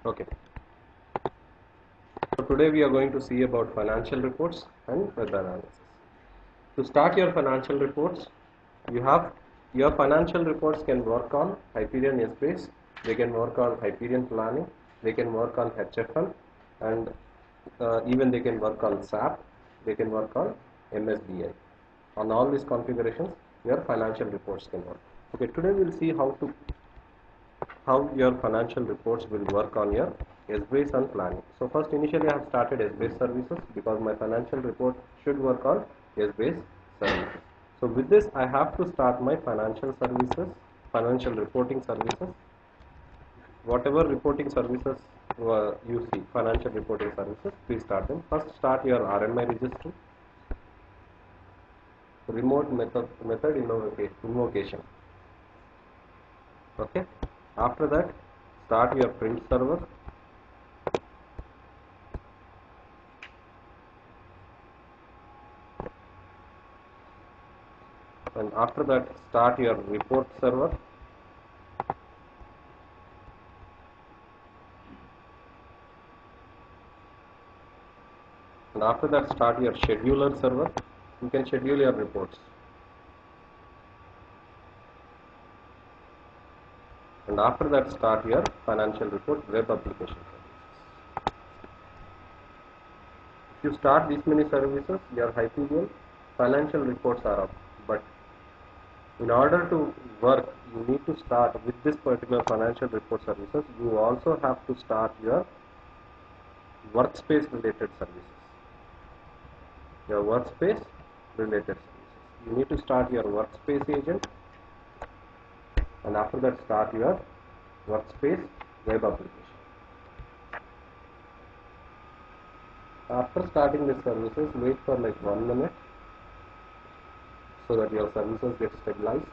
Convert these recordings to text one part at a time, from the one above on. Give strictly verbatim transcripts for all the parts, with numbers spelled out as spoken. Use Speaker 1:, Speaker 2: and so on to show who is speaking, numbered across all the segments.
Speaker 1: Okay. So today we are going to see about financial reports and web analysis. To start your financial reports, you have your financial reports can work on Hyperion Essbase, they can work on Hyperion Planning, they can work on H F M, and uh, even they can work on S A P, they can work on M S B I. On all these configurations, your financial reports can work. Okay, today we will see how to how your financial reports will work on your Essbase and planning. So first, initially I have started Essbase services because my financial report should work on Essbase services. So with this, I have to start my financial services, financial reporting services. Whatever reporting services uh, you see, financial reporting services, please start them. First, start your R M I registry, remote method method invocation. Okay. After that, start your print server. And after that, start your report server. And after that, start your scheduler server. You can schedule your reports. And after that, start your financial report web application services. If you start these many services, your Hyperion financial reports are up. But in order to work, you need to start with this particular financial report services. You also have to start your workspace related services. Your workspace related services. You need to start your workspace agent, and after that start your workspace web application. After starting the services, wait for like one minute so that your services get stabilized.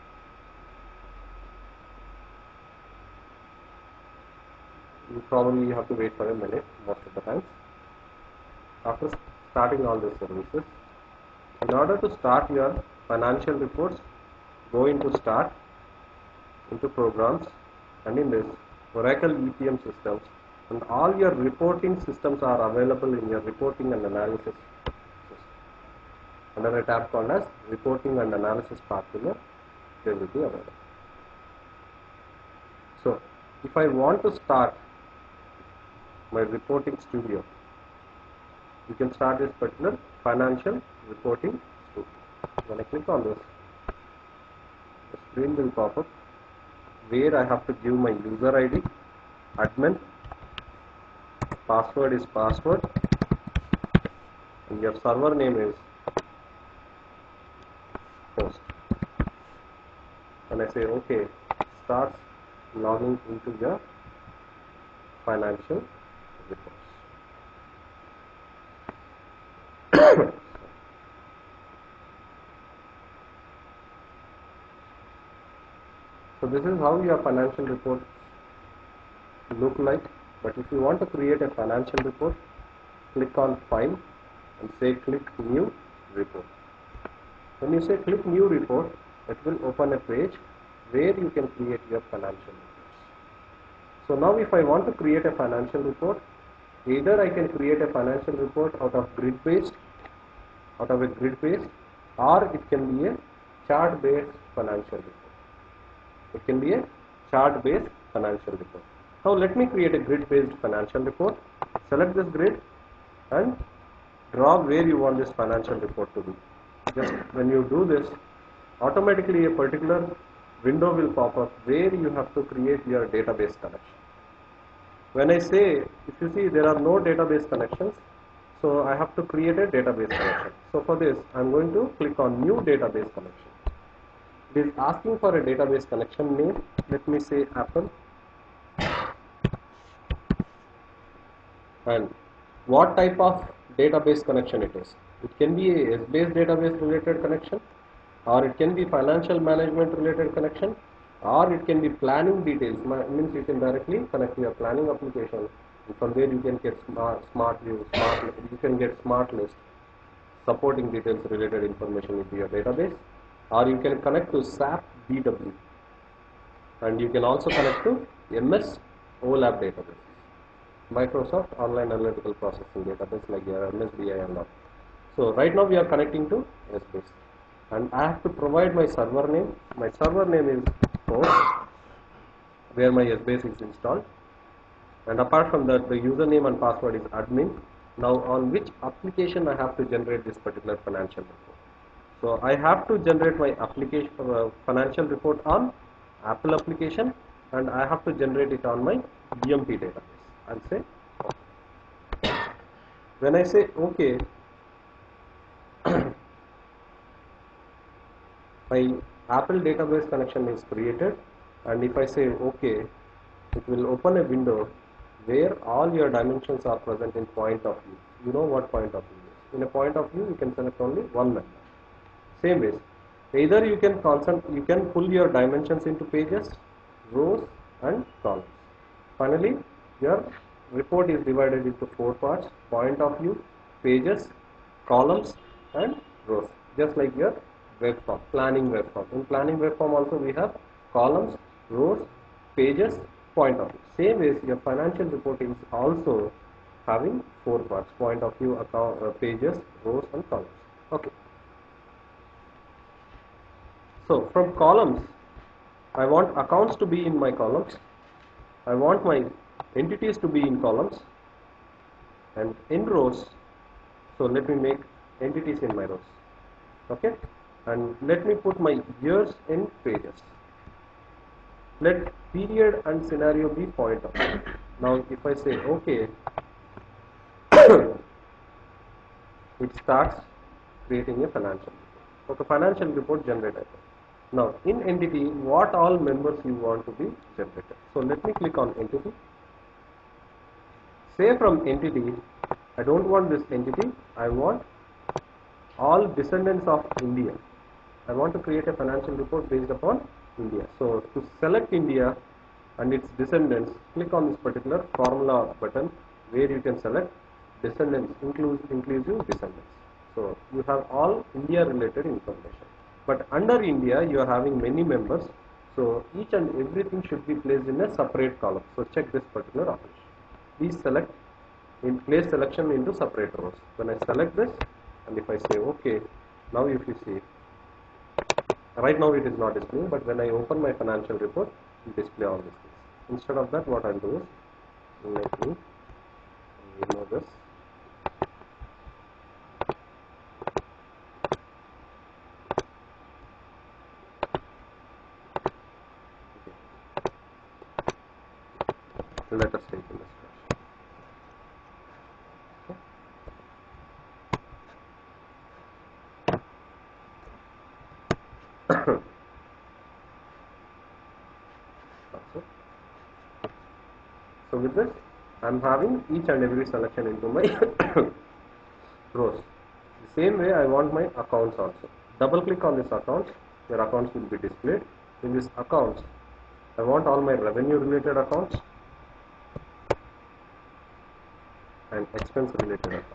Speaker 1: You probably have to wait for a minute most of the times. After starting all the services, in order to start your financial reports, go into start, into programs, and in this Oracle E P M systems, and all your reporting systems are available in your reporting and analysis system. Under a tab called as reporting and analysis pathway, they will be available. So if I want to start my reporting studio, you can start this particular financial reporting studio. When I click on this, the screen will pop up where I have to give my user I D, admin, password is password, and your server name is host. And I say OK, start logging into your financial reports. So this is how your financial report look like. But if you want to create a financial report, click on File and say click New Report. When you say click New Report, it will open a page where you can create your financial reports. So now if I want to create a financial report, either I can create a financial report out of grid based, out of a grid based, or it can be a chart based financial report. It can be a chart based financial report. Now let me create a grid based financial report. Select this grid and draw where you want this financial report to be. Just when you do this, automatically a particular window will pop up where you have to create your database connection. When I say, if you see there are no database connections, so I have to create a database connection. So for this, I am going to click on new database connection. It is asking for a database connection name. Let me say Apple. And what type of database connection it is. It can be a Essbase database related connection, or it can be financial management related connection, or it can be planning details. Means you can directly connect your planning application, and from there you can get smart, smart view, smart, you can get smart list, supporting details related information into your database, or you can connect to S A P B W, and you can also connect to M S O LAP database. Microsoft Online Analytical Processing Database like your M S B I and all. So right now we are connecting to Essbase, and I have to provide my server name. My server name is host, where my Essbase is installed, and apart from that the username and password is admin. Now on which application I have to generate this particular financial report? So I have to generate my application uh, financial report on Apple application, and I have to generate it on my E M P database. I'll say okay. When I say okay, my Apple database connection is created, and if I say okay, it will open a window where all your dimensions are present in point of view. You know what point of view is. In a point of view, you can select only one member. Same ways, either you can constant, you can pull your dimensions into pages, rows and columns. Finally, your report is divided into four parts: point of view, pages, columns and rows, just like your web form, planning web form. In planning web form also we have columns, rows, pages, point of view. Same ways, your financial reporting is also having four parts: point of view, account, uh, pages, rows and columns. Okay. So from columns, I want accounts to be in my columns, I want my entities to be in columns, and in rows, so let me make entities in my rows, okay, and let me put my years in pages. Let period and scenario be point of view. Now if I say okay, it starts creating a financial report. Okay, financial report generated. Now in entity, what all members you want to be generated. So let me click on entity. Say from entity, I don't want this entity, I want all descendants of India. I want to create a financial report based upon India. So to select India and its descendants, click on this particular formula button where you can select descendants, inclusive, inclusive descendants. So you have all India related information. But under India, you are having many members, so each and everything should be placed in a separate column. So check this particular operation. Please select, in place selection into separate rows. When I select this, and if I say OK, now if you see, right now it is not displaying, but when I open my financial report, it will display all these things. Instead of that, what I'll do is, let me remove this. Let us take in this question. So with this, I am having each and every selection into my rows. The same way I want my accounts also. Double click on this account, your accounts will be displayed. In this accounts, I want all my revenue related accounts and expense related accounts.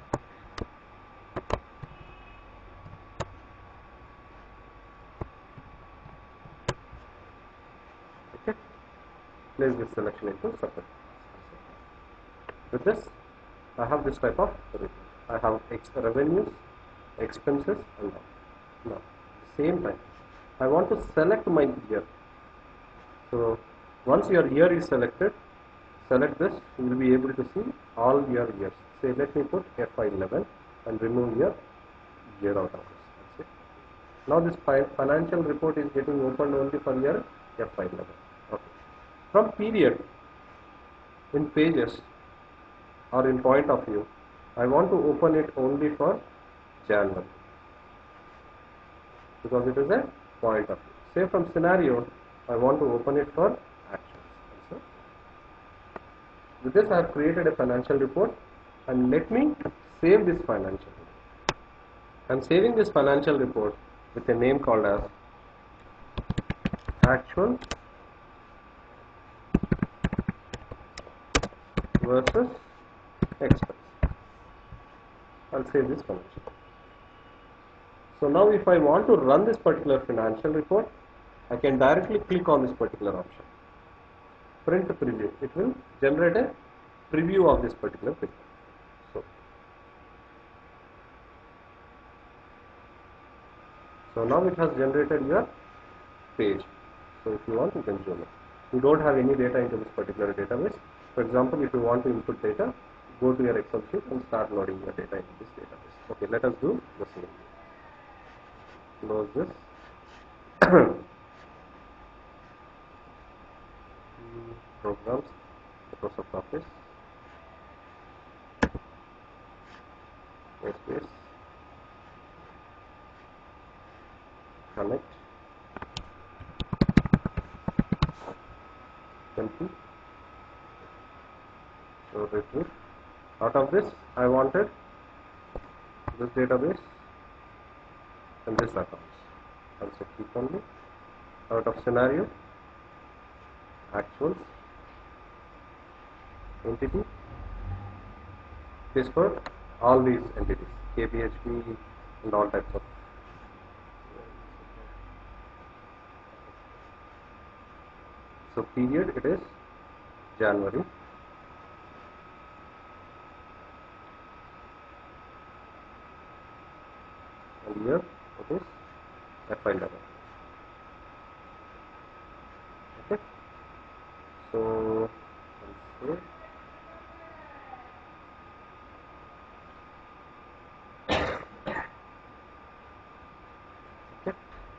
Speaker 1: Okay, place this selection into separate. With this, I have this type of report. I have ex revenues, expenses, and all. Now, at the same time, I want to select my year. So once your year is selected, select this, you will be able to see all your years. Say let me put F Y eleven and remove your year out of this. That's it. Now this financial report is getting opened only for year F Y eleven. Okay. From period, in pages or in point of view, I want to open it only for January because it is a point of view. Say from scenario, I want to open it for actions. Also. With this, I have created a financial report, and let me save this financial report. I am saving this financial report with a name called as actual versus expense. I'll save this financial report. So now if I want to run this particular financial report, I can directly click on this particular option. Print preview. It will generate a preview of this particular picture. So, so now it has generated your page. So if you want, you can zoom in. You don't have any data into this particular database. For example, if you want to input data, go to your Excel sheet and start loading your data into this database. Okay, let us do the same. Close this. Programs, Microsoft Office, Workspace, Connect, Template. So retrieve. Out of this, I wanted this database and this accounts. Also click only. Out of scenario, actuals, entity. This for all these entities, K P H P and all types of. So period, it is January. And here it is F I eleven. Okay. So let's say okay.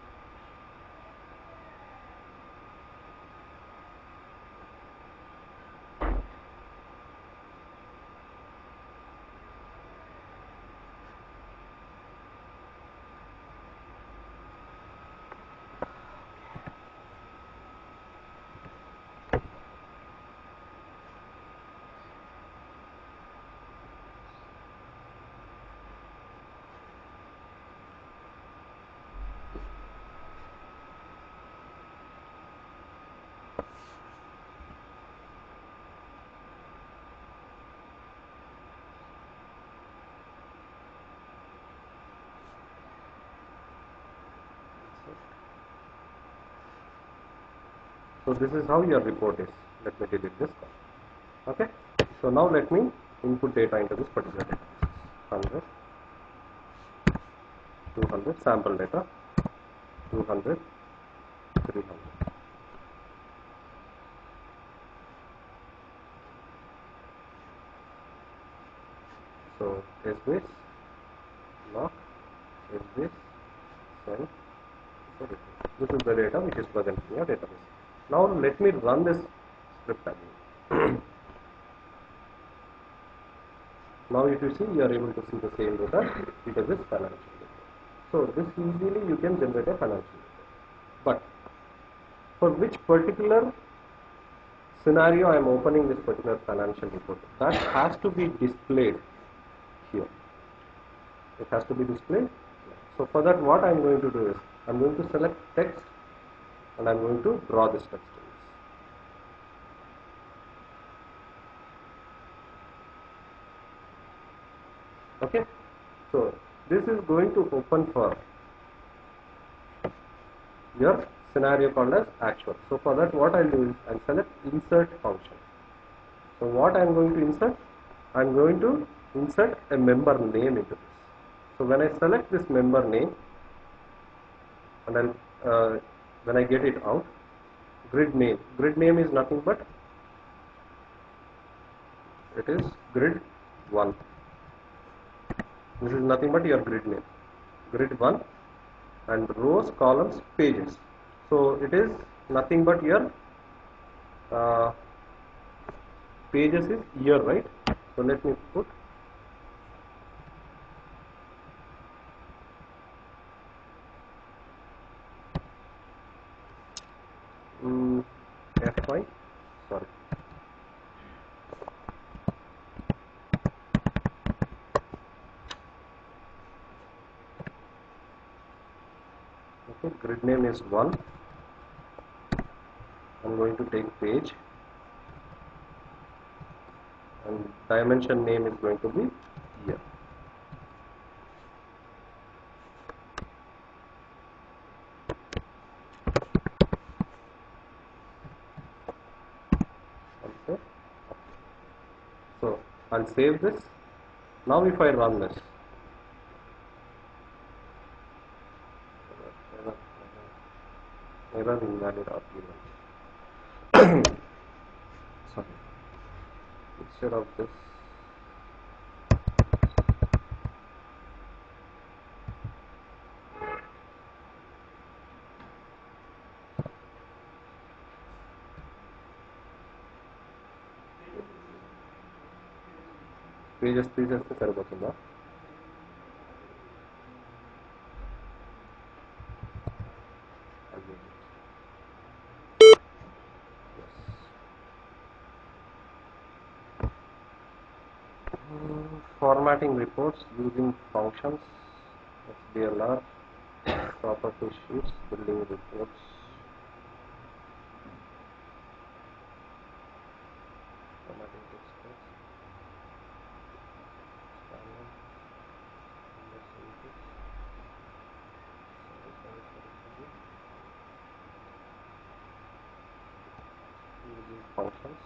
Speaker 1: So this is how your report is. Let me delete this. Okay. So now let me input data into this particular database. one hundred, two hundred sample data, two hundred, three hundred. So S-base, lock, S-base, send. This is the data which is present in your database. Now let me run this script again. Now if you see, you are able to see the same data because it's financial data. So this easily you can generate a financial data. But for which particular scenario I am opening this particular financial report, that has to be displayed here. It has to be displayed. So for that, what I am going to do is, I am going to select text and I am going to draw this text. Okay, so this is going to open for your scenario called as actual. So for that, what I'll do is I'll select insert function. So what I'm going to insert? I'm going to insert a member name into this. So when I select this member name, and then uh, when I get it out, grid name. Grid name is nothing but it is grid one. This is nothing but your grid name. Grid one and rows, columns, pages. So it is nothing but your uh, pages is year, right? So let me put um, F Y, sorry. Okay, grid name is one. I'm going to take page and dimension name is going to be year. Okay. So I'll save this. Now if I run this, error, error, error invalid argument. Sorry. Instead of this, pages pages సరిపోతుందా? Formatting reports using functions, X B L R, property sheets, building reports. Formatting text box, standard, index input, sorry, sorry, sorry, sorry. Using functions.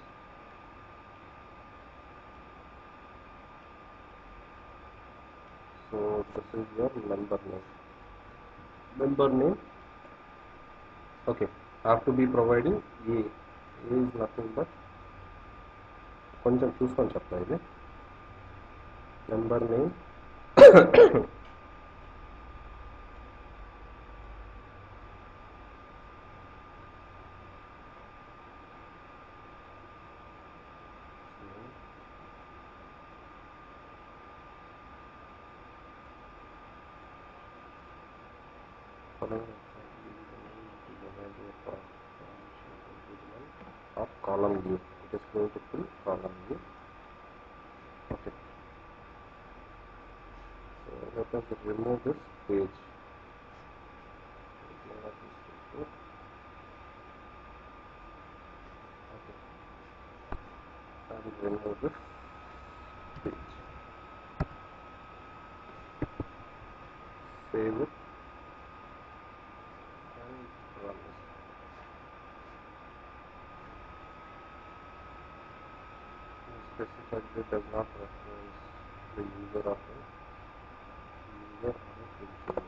Speaker 1: So this is your member name. Member name. Okay, have to be providing A. A is nothing but కొంచెం చూసుకొని చెప్తా ఇది. Member name. Of column view, it is going to fill column view. Okay, so let us remove this page. Okay, I will remove this page. Save it and run this. Specified bit does not reference the user of a user or a page.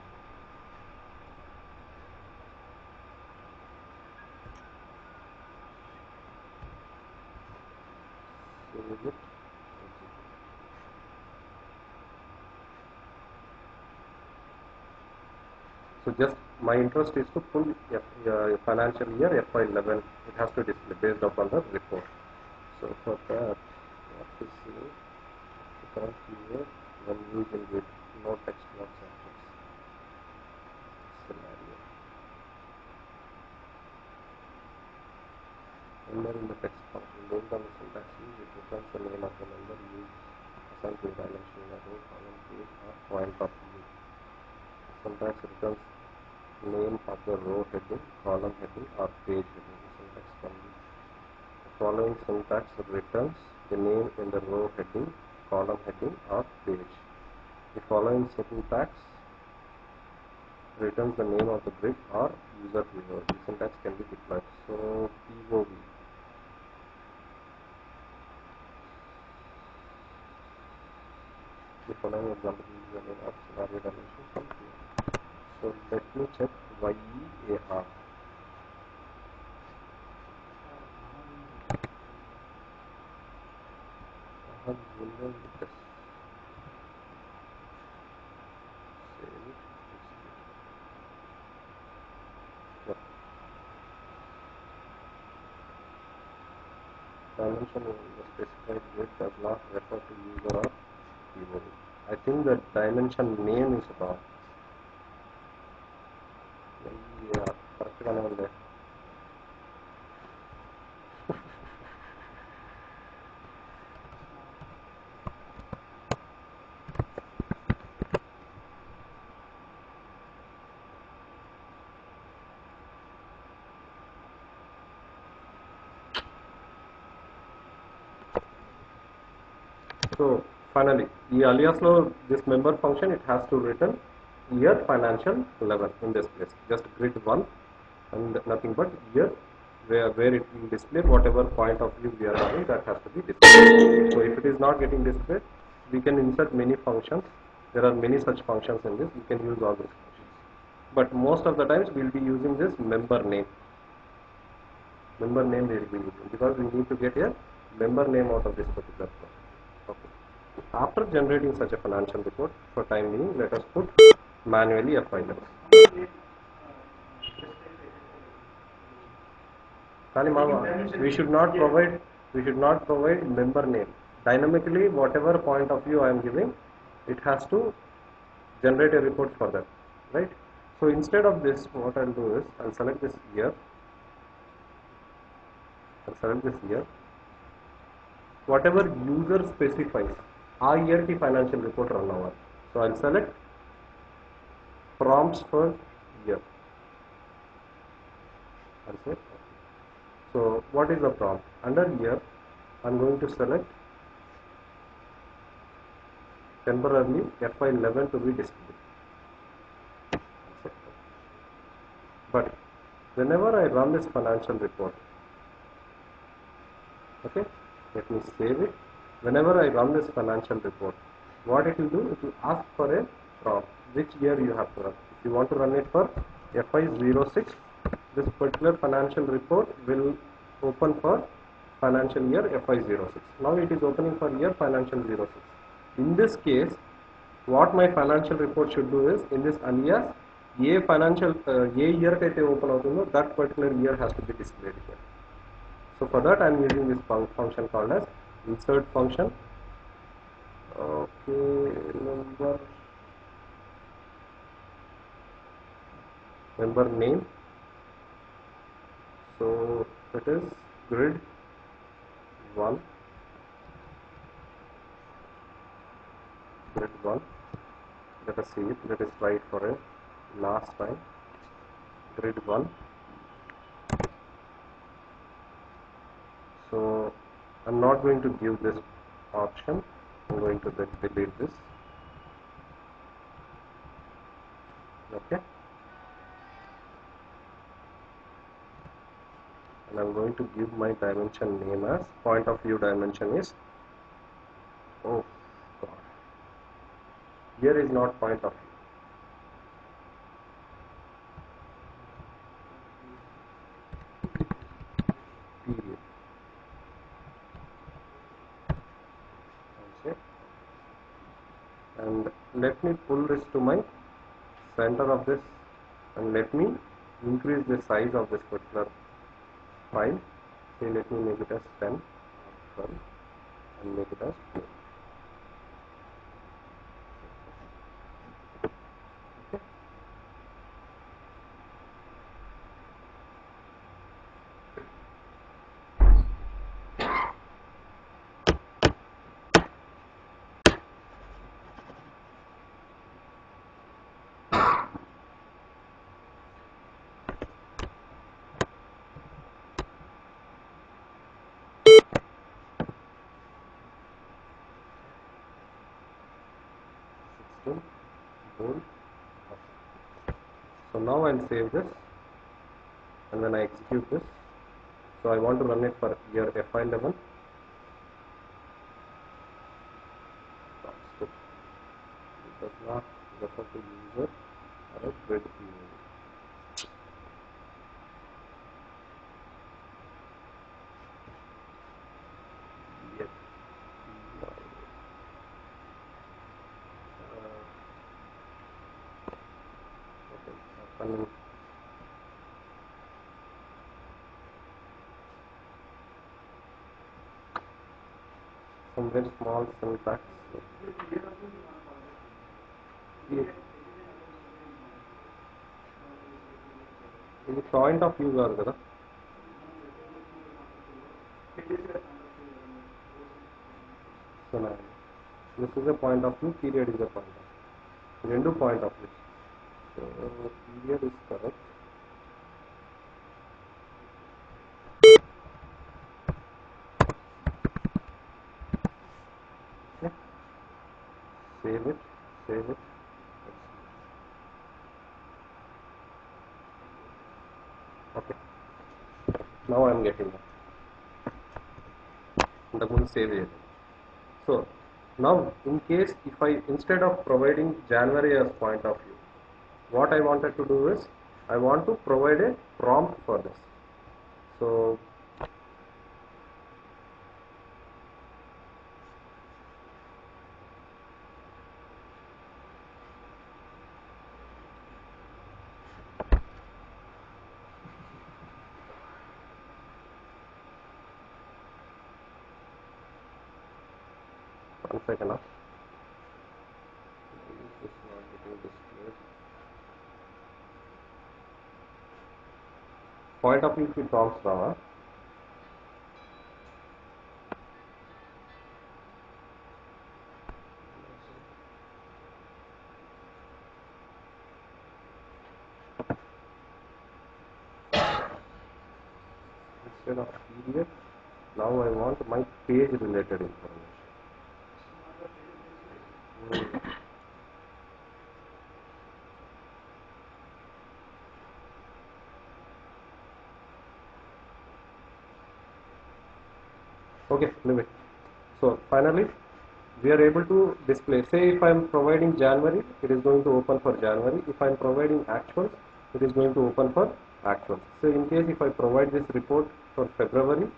Speaker 1: Save it. So just my interest is to pull F, uh, financial year F Y eleven. It has to display based upon the report. So for that, what to say? The current keyword when used in with no text box objects. Scenario. Member in the text function. Based on the syntax used, it returns the name of the member used assigned to a dimension in a row, column, page, or point of view. The syntax returns name of the row heading, column heading, or page heading. The syntax can be the following syntax returns the name in the row heading, column heading, or page. The following syntax returns the name of the grid or user viewer. The syntax can be deployed. So P O V. The following example is the name of scenario dimension from here. So let me check Y E A R. I have Windows with this. Save it. Yep. Dimension in the specified grid does not refer to user or keyboard. I think the dimension name is wrong. Yeah, correct గానే ఉంది. So finally, ఈ alias లో this member function, it has to return year financial eleven in this place. Just grid one and nothing but year where, where it will display whatever point of view we are having, that has to be displayed. So if it is not getting displayed, we can insert many functions. There are many such functions in this. We can use all these functions. But most of the times we will be using this member name. Member name we will be using because we need to get a member name out of this particular process. Okay. After generating such a financial report, for time being, let us put manually F I level. We should not provide we should not provide member name. Dynamically, whatever point of view I am giving, it has to generate a report for that, right? So instead of this, what I'll do is I'll select this year. I'll select this year. Whatever user specifies, आ year की financial report run over. So I'll select prompts for year. I'll say. So what is the prompt? Under year, I'm going to select temporarily F Y eleven to be displayed. But whenever I run this financial report, okay, let me save it. Whenever I run this financial report, what it will do, it will ask for a prompt, which year you have to run. If you want to run it for F Y zero six, this particular financial report will open for financial year F Y zero six. Now it is opening for year financial zero six. In this case, what my financial report should do is, in this alias, ye financial uh, ye year kaite open avutundo, that particular year has to be displayed here. So for that I am using this fun function called as insert function. Okay, number member name. So it is grid one. Grid one. Let us see it. Let us try it for a last time. Grid one. So I'm not going to give this option. I'm going to delete this. Okay. And I'm going to give my dimension name as point of view dimension is, oh God, here is not point of view. Period. Okay. And let me pull this to my center of this, and let me increase the size of this particular file. Say let me make it as ten, twelve, and make it as two. Okay. Bold. So now I'll save this, and then I execute this. So I want to run it for year F Y eleven. It does not refer to user or a grid email. Yes. Uh, okay. Open. Some very small syntax. Yes. ఇది point of view కాదు కదా. So now this is a point of view, period is a point of view. Rendu point of view. So period is correct. Okay. Save it. Save it. Okay. Now I am getting that. ఇంతకుముందు save చేయలేదు. So now in case if I instead of providing January as point of view, what I wanted to do is I want to provide a prompt for this. So one second now. This is not getting displayed. Point of view की prompts रहा. Instead of P D F, now I want my page related information. Hmm. Okay, leave it. So finally we are able to display, say if I am providing January, it is going to open for January. If I am providing actuals, it is going to open for actuals. So in case if I provide this report for February,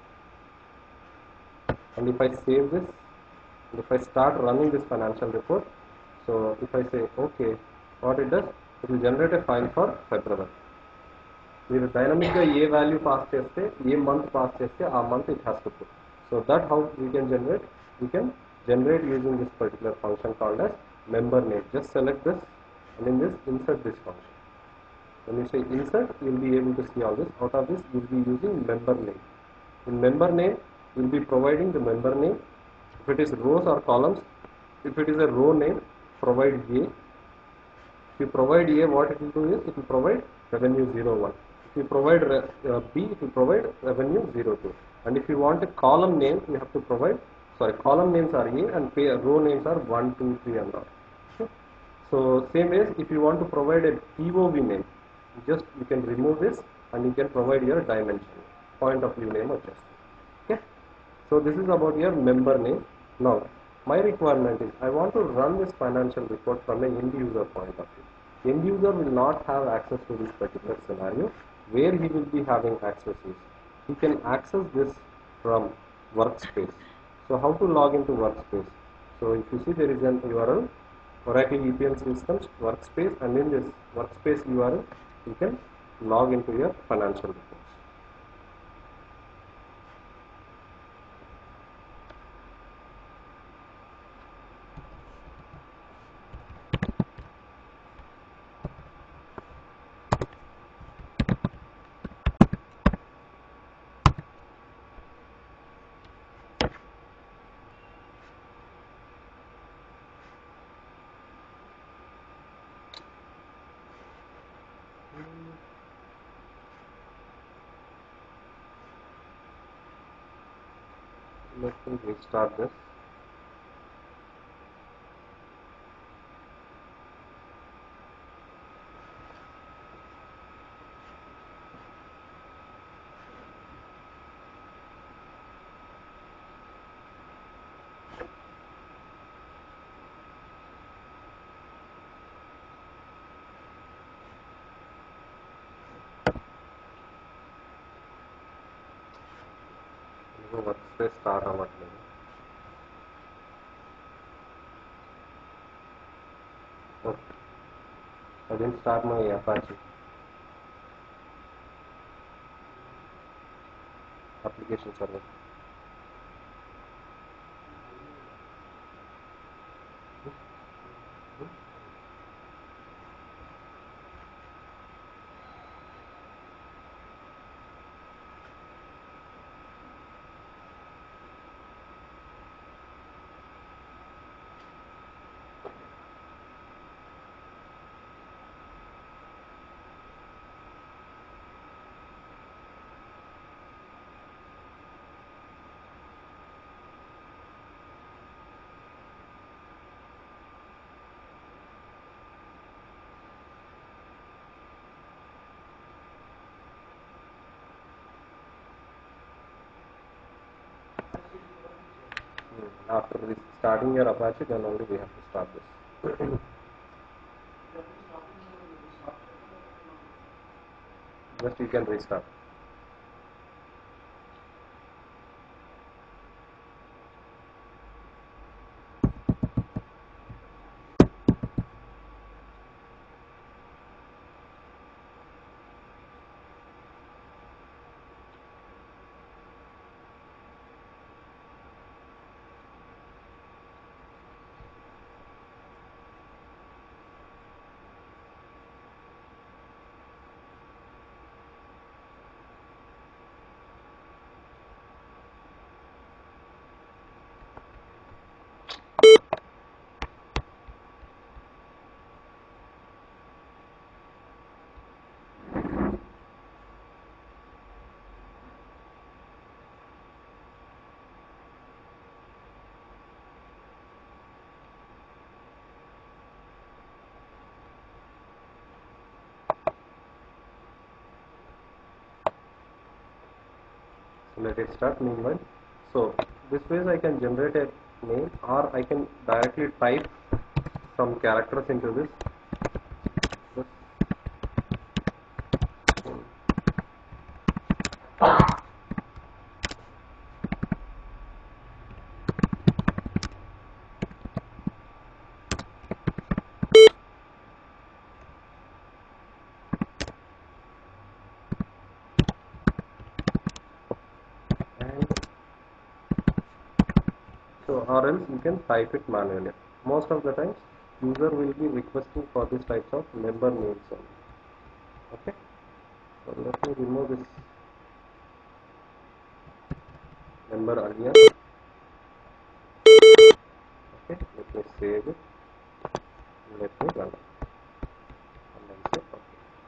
Speaker 1: and if I save this, and if I start running this financial report, so if I say okay, what it does, it will generate a file for February. మీరు డైనమిక్గా ఏ value pass చేస్తే ఏ month pass చేస్తే ఆ month it has to put. So that how we can generate, we can generate using this particular function called as member name. Just select this and in this insert this function. When you say insert, you will be able to see all this. Out of this you will be using member name. In member name you will be providing the member name. If it is rows or columns, if it is a row name, provide A. If you provide A, what it will do is it will provide revenue zero one. If you provide uh, B, it will provide revenue zero two. And if you want a column name, you have to provide, sorry, column names are A and pay, row names are one, two, three and all. Okay. So same as if you want to provide a P O V name, just you can remove this and you can provide your dimension, point of view name or just. Okay. So this is about your member name. Now my requirement is I want to run this financial report from an end user point of view. End user will not have access to this particular scenario. Where he will be having access is he can access this from workspace. So how to log into workspace? So if you see, there is an U R L, Oracle E P M systems workspace, and in this workspace U R L you can log into your financial reports. Let me restart this. Workspace start అవ్వట్లేదు. Okay, I didn't start my Apache application server. After this, starting your Apache, then only we have to start this. Just you can restart. So let it start meanwhile. So this way I can generate a name, or I can directly type some characters into this. So or else you can type it manually. Most of the times user will be requesting for this types of member names only. Okay. So let me remove this member alias. Okay. Let me save it. Let me run. And then say okay.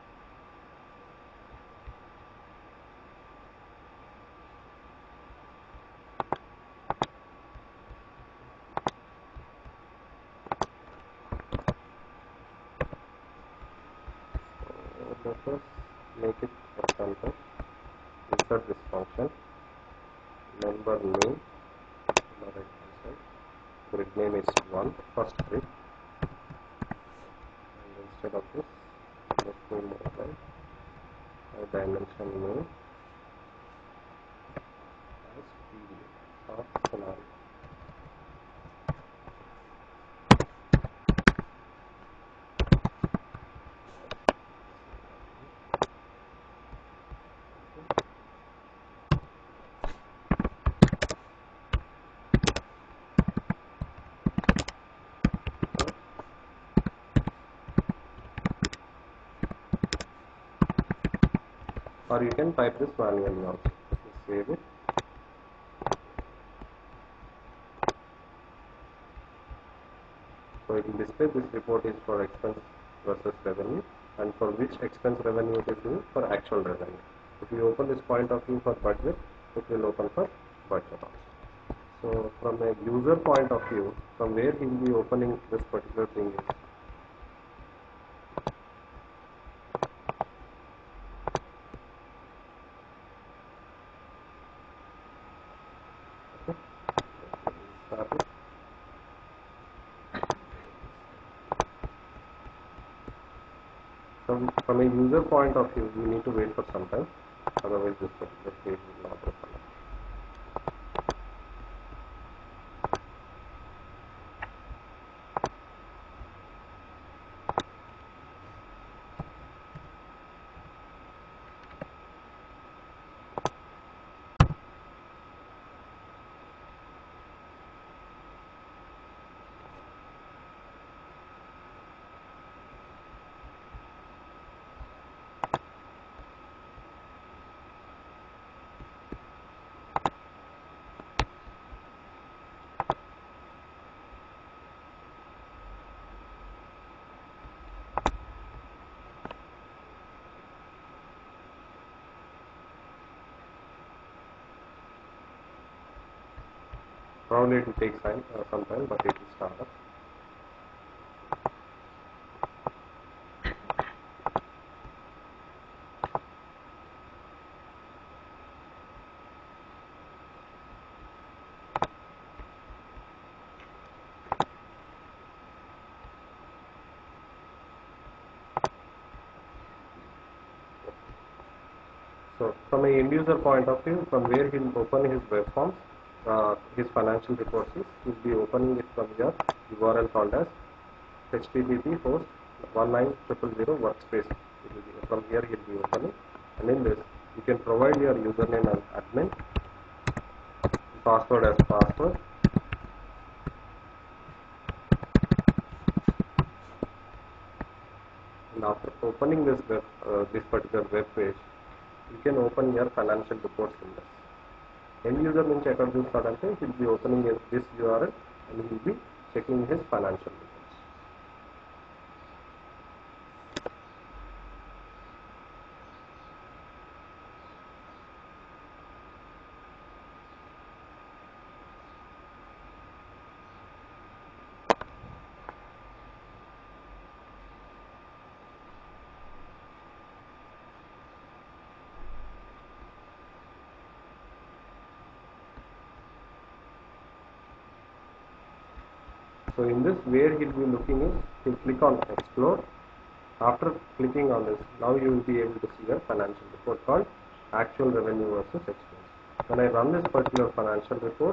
Speaker 1: So let us make it a center. Insert this function. Member name. Right hand side. Grid name is one. First grid. And instead of this, let me modify a dimension name as period or scenario. Or you can type this manually also. Just save it. So it will display this report is for expense versus revenue, and for which expense revenue it is doing, for actual revenue. If you open this point of view for budget, it will open for budget also. So from a user point of view, from where he will be opening this particular thing is start it. From, from a user point of view, you need to wait for some time, otherwise this particular page will not open up. Probably it will take time, uh, some time, but it will start up. So from a end user point of view, from where he will open his web forms, uh, his financial reports, he will be opening it from your U R L called as H T T P host one nine zero zero zero workspace. It will be, from here he will be opening, and in this you can provide your username as admin, password as password, and after opening this web, uh, this particular web page, you can open your financial reports in this. End user నుంచి ఎక్కడ చూస్తాడంటే he will be opening this U R L and he will be checking his financial reports. So in this, where he will be looking is, he will click on explore. After clicking on this, now you will be able to see a financial report called actual revenue versus expense. When I run this particular financial report,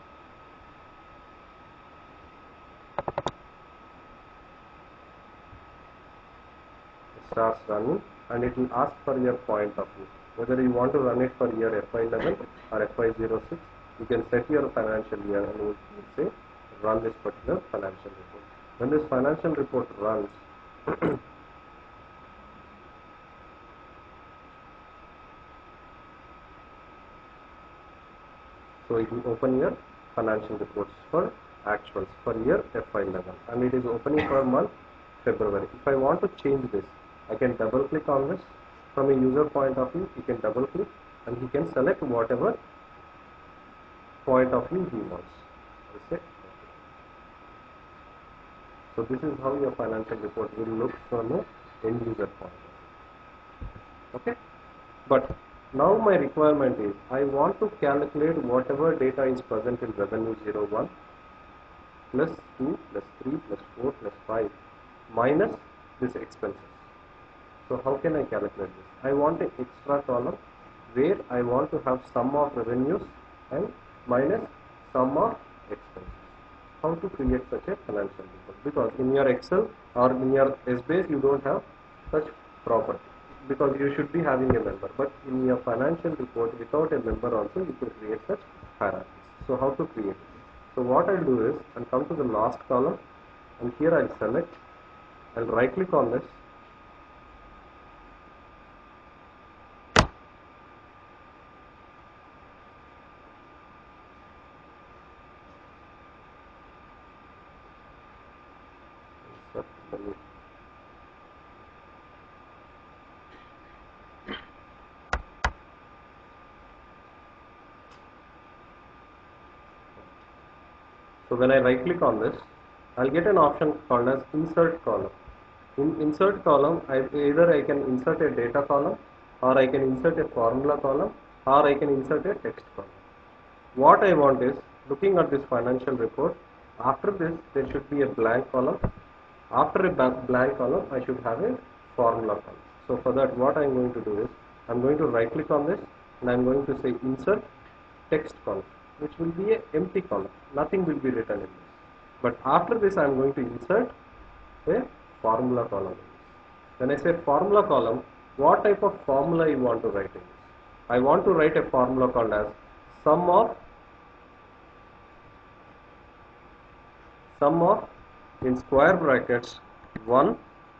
Speaker 1: it starts running and it will ask for your point of view. Whether you want to run it for year F Y eleven or F Y zero six, you can set your financial year and it will say run this particular financial report. When this financial report runs, so it will open your financial reports for actuals for year F Y eleven, and it is opening for month February. If I want to change this, I can double click on this. From a user point of view, he can double click and he can select whatever point of view he wants. Say, okay. So this is how your financial report will look from an end user point of view. Okay, but now my requirement is I want to calculate whatever data is present in revenue zero one plus two plus three plus four plus five minus this expenses. So how can I calculate this? I want an extra column where I want to have sum of revenues and minus sum of expenses. How to create such a financial report? Because in your Excel or in your S base you don't have such property, because you should be having a member, but in your financial report without a member also you can create such hierarchies. So how to create it? So what I'll do is I'll come to the last column and here I'll select, I'll right click on this, so when I right click on this, I'll get an option called as insert column. In insert column, I, either I can insert a data column, or I can insert a formula column, or I can insert a text column. What I want is, looking at this financial report, after this there should be a blank column. After a blank column, I should have a formula column. So for that, what I am going to do is, I am going to right click on this and I am going to say insert text column, which will be an empty column. Nothing will be written in this. But after this, I am going to insert a formula column. When I say formula column, what type of formula you want to write in this? I want to write a formula called as sum of sum of in square brackets one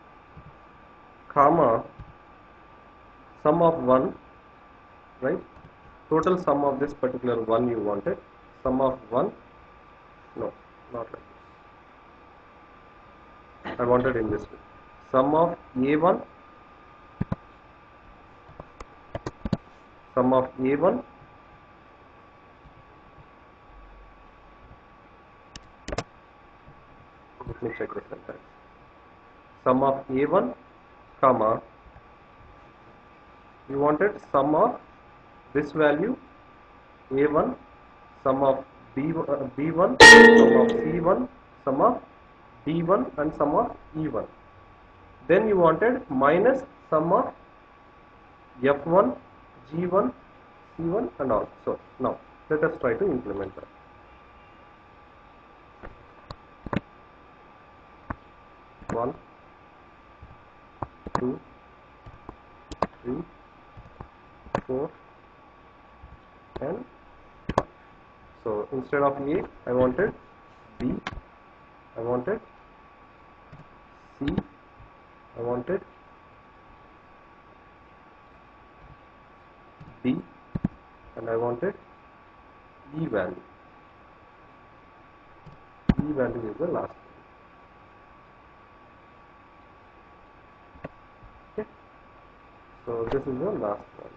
Speaker 1: comma sum of one, right? Total sum of this particular one you wanted, sum of one, no, not like this. I wanted in this way. Sum of A one, sum of A one, let me check this sometime. Sum of A one, comma, you wanted sum of this value A one, sum of B, uh, B one, sum of C one, sum of D one and sum of E one. Then you wanted minus sum of F one, G one, C one and all. So now let us try to implement that. one, two, three, four and five. So instead of A, I wanted B, I wanted C, I wanted D, and I wanted E value. E value is the last one. Okay, so this is the last one.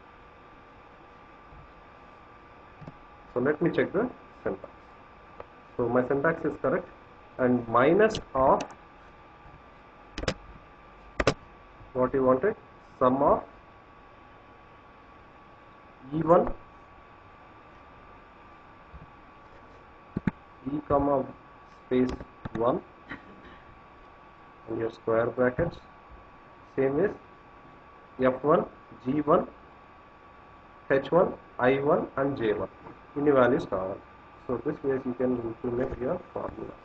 Speaker 1: So let me check the syntax. So my syntax is correct, and minus of what you wanted, sum of E one, E comma space one, and your square brackets, same is F one, G one, H one, I one and J one, any values cover. So this way you can implement your formula.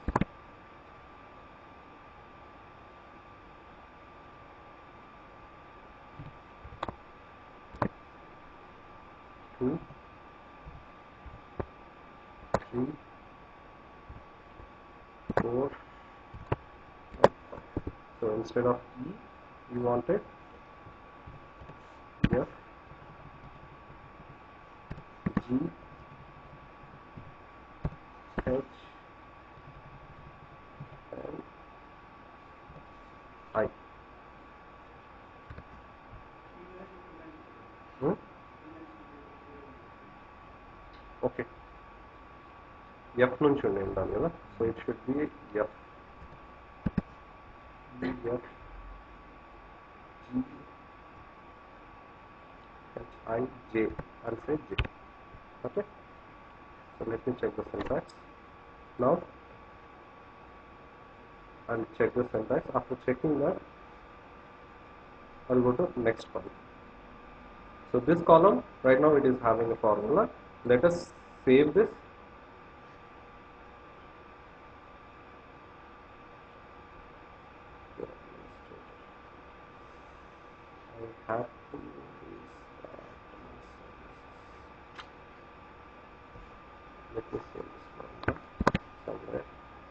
Speaker 1: Two, three, four, and five. So instead of E, you wanted F, G, H, and I. Hmm? Okay. F నుంచి ఉండాలి కదా, so it should be F, E, F, G, H, I, J, and say J. Okay. So let me check the syntax now and check the syntax. After checking that, I'll go to next column. So this column right now it is having a formula. Let us save this. I have to restart my services. Let me save this formula somewhere.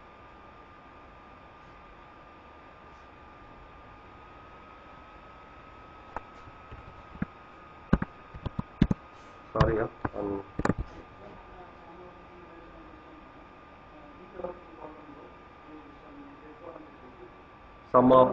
Speaker 1: Sorry, yeah. Um, sum of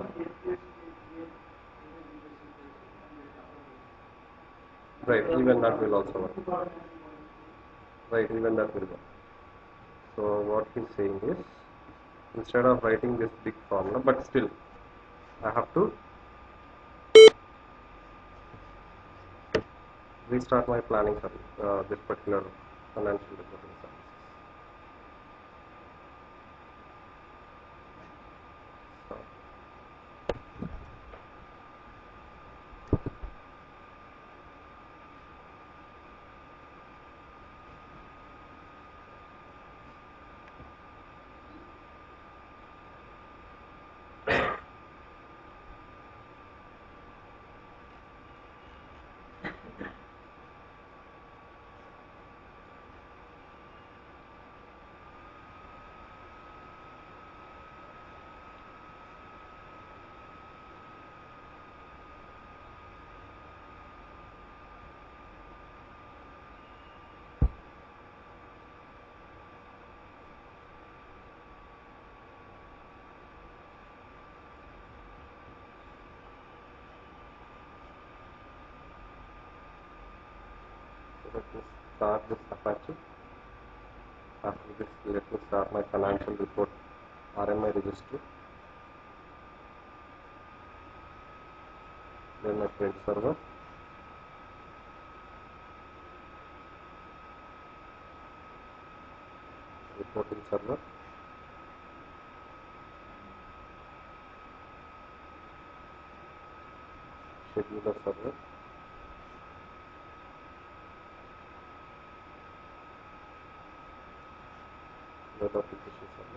Speaker 1: right, even that will also work. Right, even that will work. So what he's saying is, instead of writing this big formula, but still I have to restart my planning for uh, this particular financial reporting services. So, let me start this Apache. After this, let me start my financial report R M I registry. Then my print server. Reporting server. Scheduler server. web application server,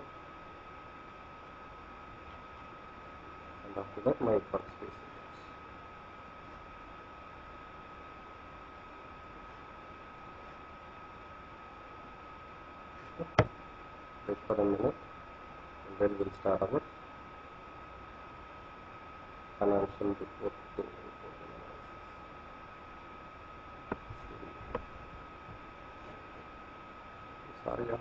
Speaker 1: and after that my workspace settings. Wait for a minute, and then we'll start our financial report to report analysis. Sorry, yeah.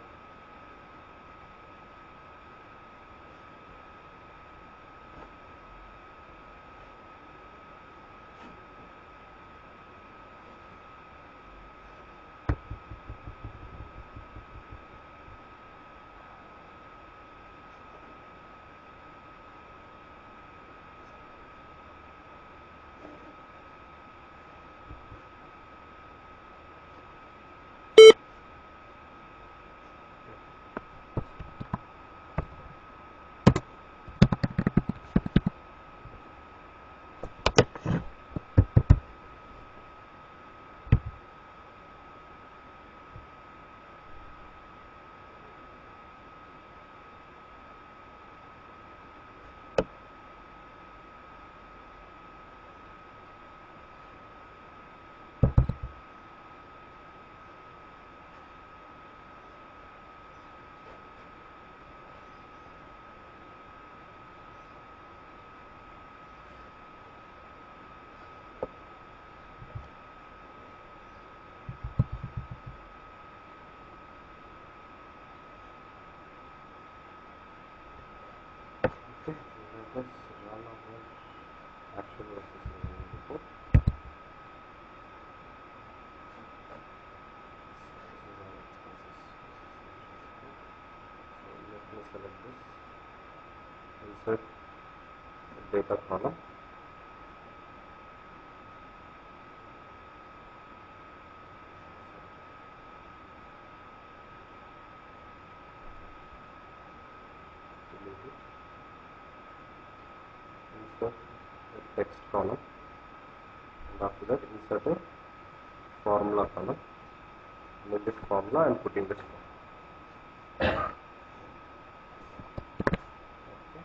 Speaker 1: Okay, let us run our actual versus revenue report. This is our expenses. So let me select this, insert the data column, delete it, insert the text column, and after that insert a formula column, and in this formula I am putting this formula. Okay.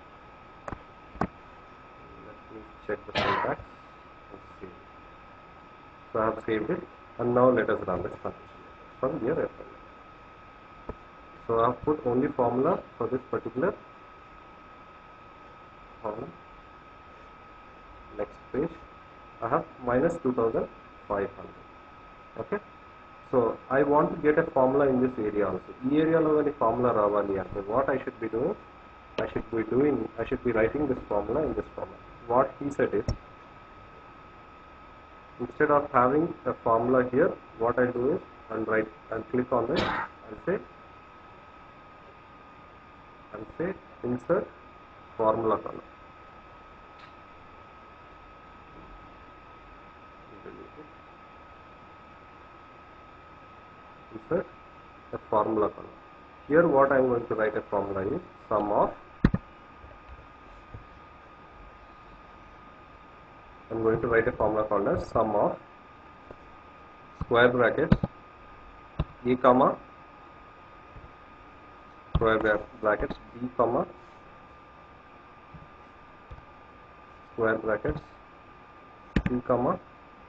Speaker 1: Let me check the syntax and save it. So I have saved it, and now let us run this function from here as well. So I have put only formula for this particular column. Next page, I have minus two thousand five hundred. Okay. So I want to get a formula in this area also. E area lo any formula ravali ante what I should be doing? I should be doing. I should be writing this formula in this format. What he said is, instead of having a formula here, what I do is I'll write and click on this and say and say insert formula column. Insert a formula column. Here what I am going to write a formula is sum of, I am going to write a formula called as sum of square brackets e comma square brackets b comma square brackets c comma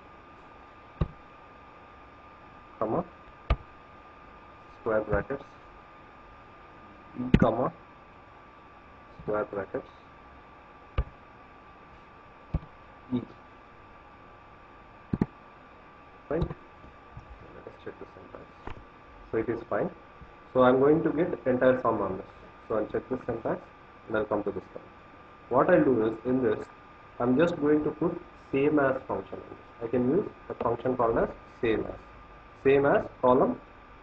Speaker 1: comma square brackets e comma square brackets e. Fine. So let us check the syntax. So it is fine. So I am going to get entire sum on this. So I'll check this syntax and I'll come to this point. What I'll do is in this I'm just going to put same as function. I can use a function called as same as. Same as column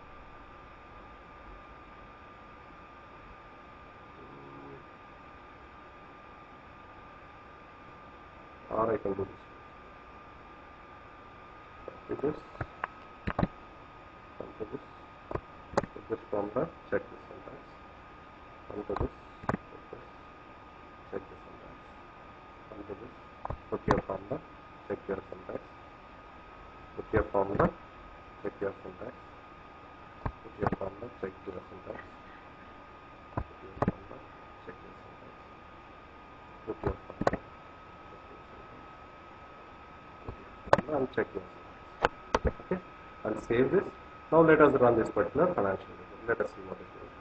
Speaker 1: or I can do this. Copy this, come to this, put this formula, check this syntax, come to this, put this, check this syntax, come to this, put your formula, check your syntax, put your formula, check your syntax, put your formula, check your syntax, put your formula and check this. Okay, and save this. Now let us run this particular financial report. Let us see what is going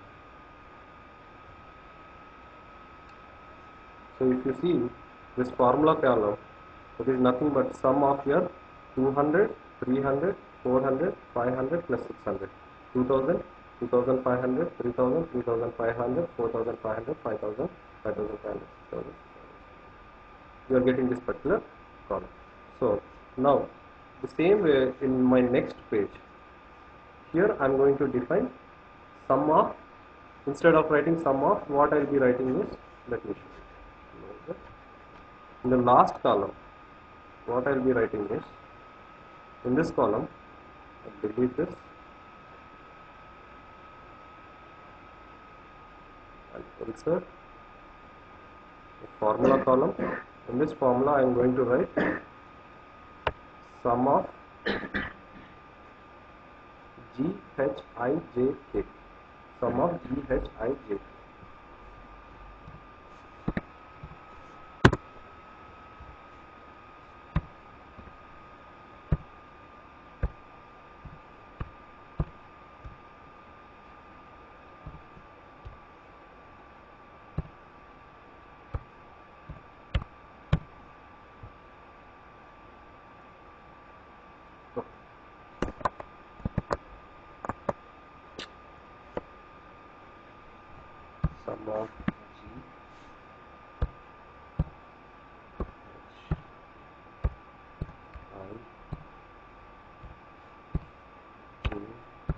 Speaker 1: on. So if you see this formula column, it is nothing but sum of your two hundred, three hundred, four hundred, five hundred plus six hundred, two thousand, two thousand five hundred, three thousand, three thousand five hundred, four thousand five hundred, five thousand, five thousand five hundred, six thousand. You are getting this particular column. So now the same way in my next page, here I am going to define sum of, instead of writing sum of, what I will be writing is, let me show you. In the last column, what I will be writing is, in this column, I'll delete this and insert the formula column. In this formula, I am going to write sum of G H I J K, sum of G H I J K. Sum of G H I J K.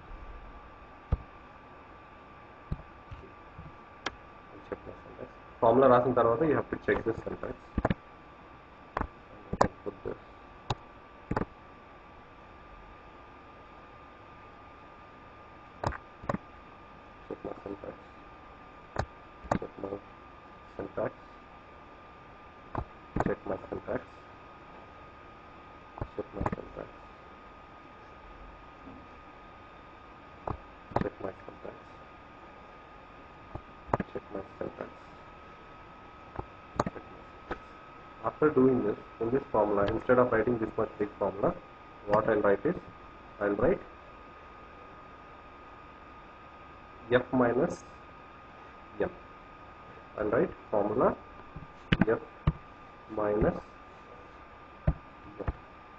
Speaker 1: Check my syntax. Formula రాసిన తర్వాత you have to check this syntax. And I can put this. Check my syntax. Check my syntax. Check my syntax. Check my syntax. Check my syntax. Check my syntax. After doing this, in this formula, instead of writing this much big formula, what I'll write is, I'll write F minus M. I'll write formula F minus M.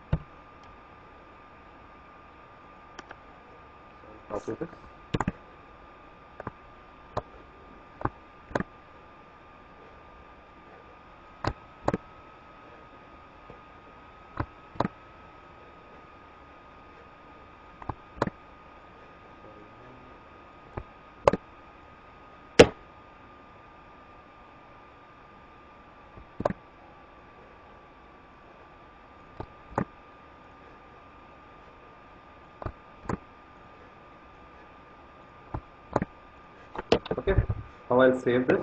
Speaker 1: So I'll copy this. Okay, now I'll save this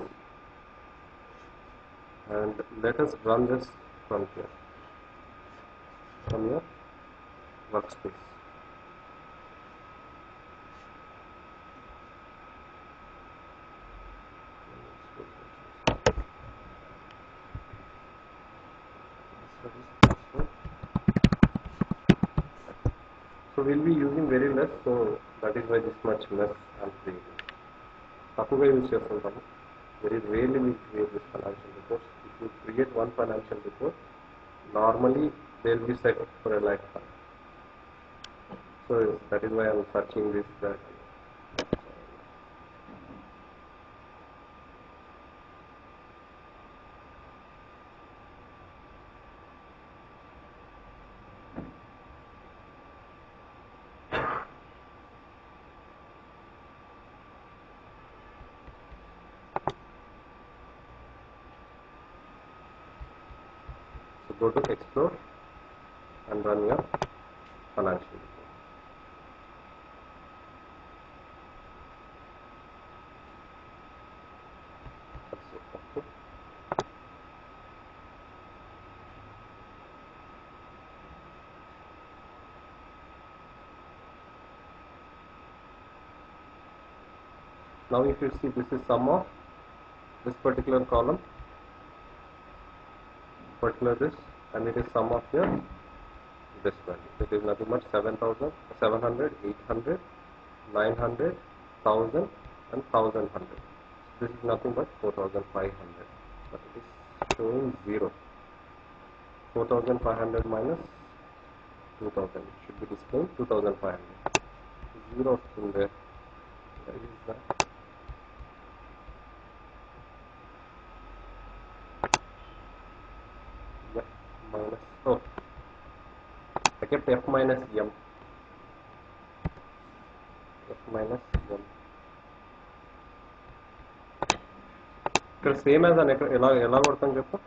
Speaker 1: and let us run this from here, from your workspace. So we'll be using very less, so that is why this much less I'm creating. తక్కువగా use చేస్తుంటాము. Very rarely we create this financial reports. If you create one financial report, normally they will be set for a lifetime. So that is why I'm searching this, that. So go to explore and run your financial report. That's it. Okay. Now if you see, this is sum of this particular column particular this, and it is sum of your this value. It is nothing but seven thousand, seven hundred, eight hundred, nine hundred, one thousand and one thousand one hundred. This is nothing but four thousand five hundred, but it is showing zero. four thousand five hundred minus two thousand, it should be displaying two thousand five hundred. Zero in there. Where is that? Yeah, minus. Oh, I kept F minus M. F minus M. ఇక్కడ same as అని ఎలా ఎలా కొడతాం చెప్పు.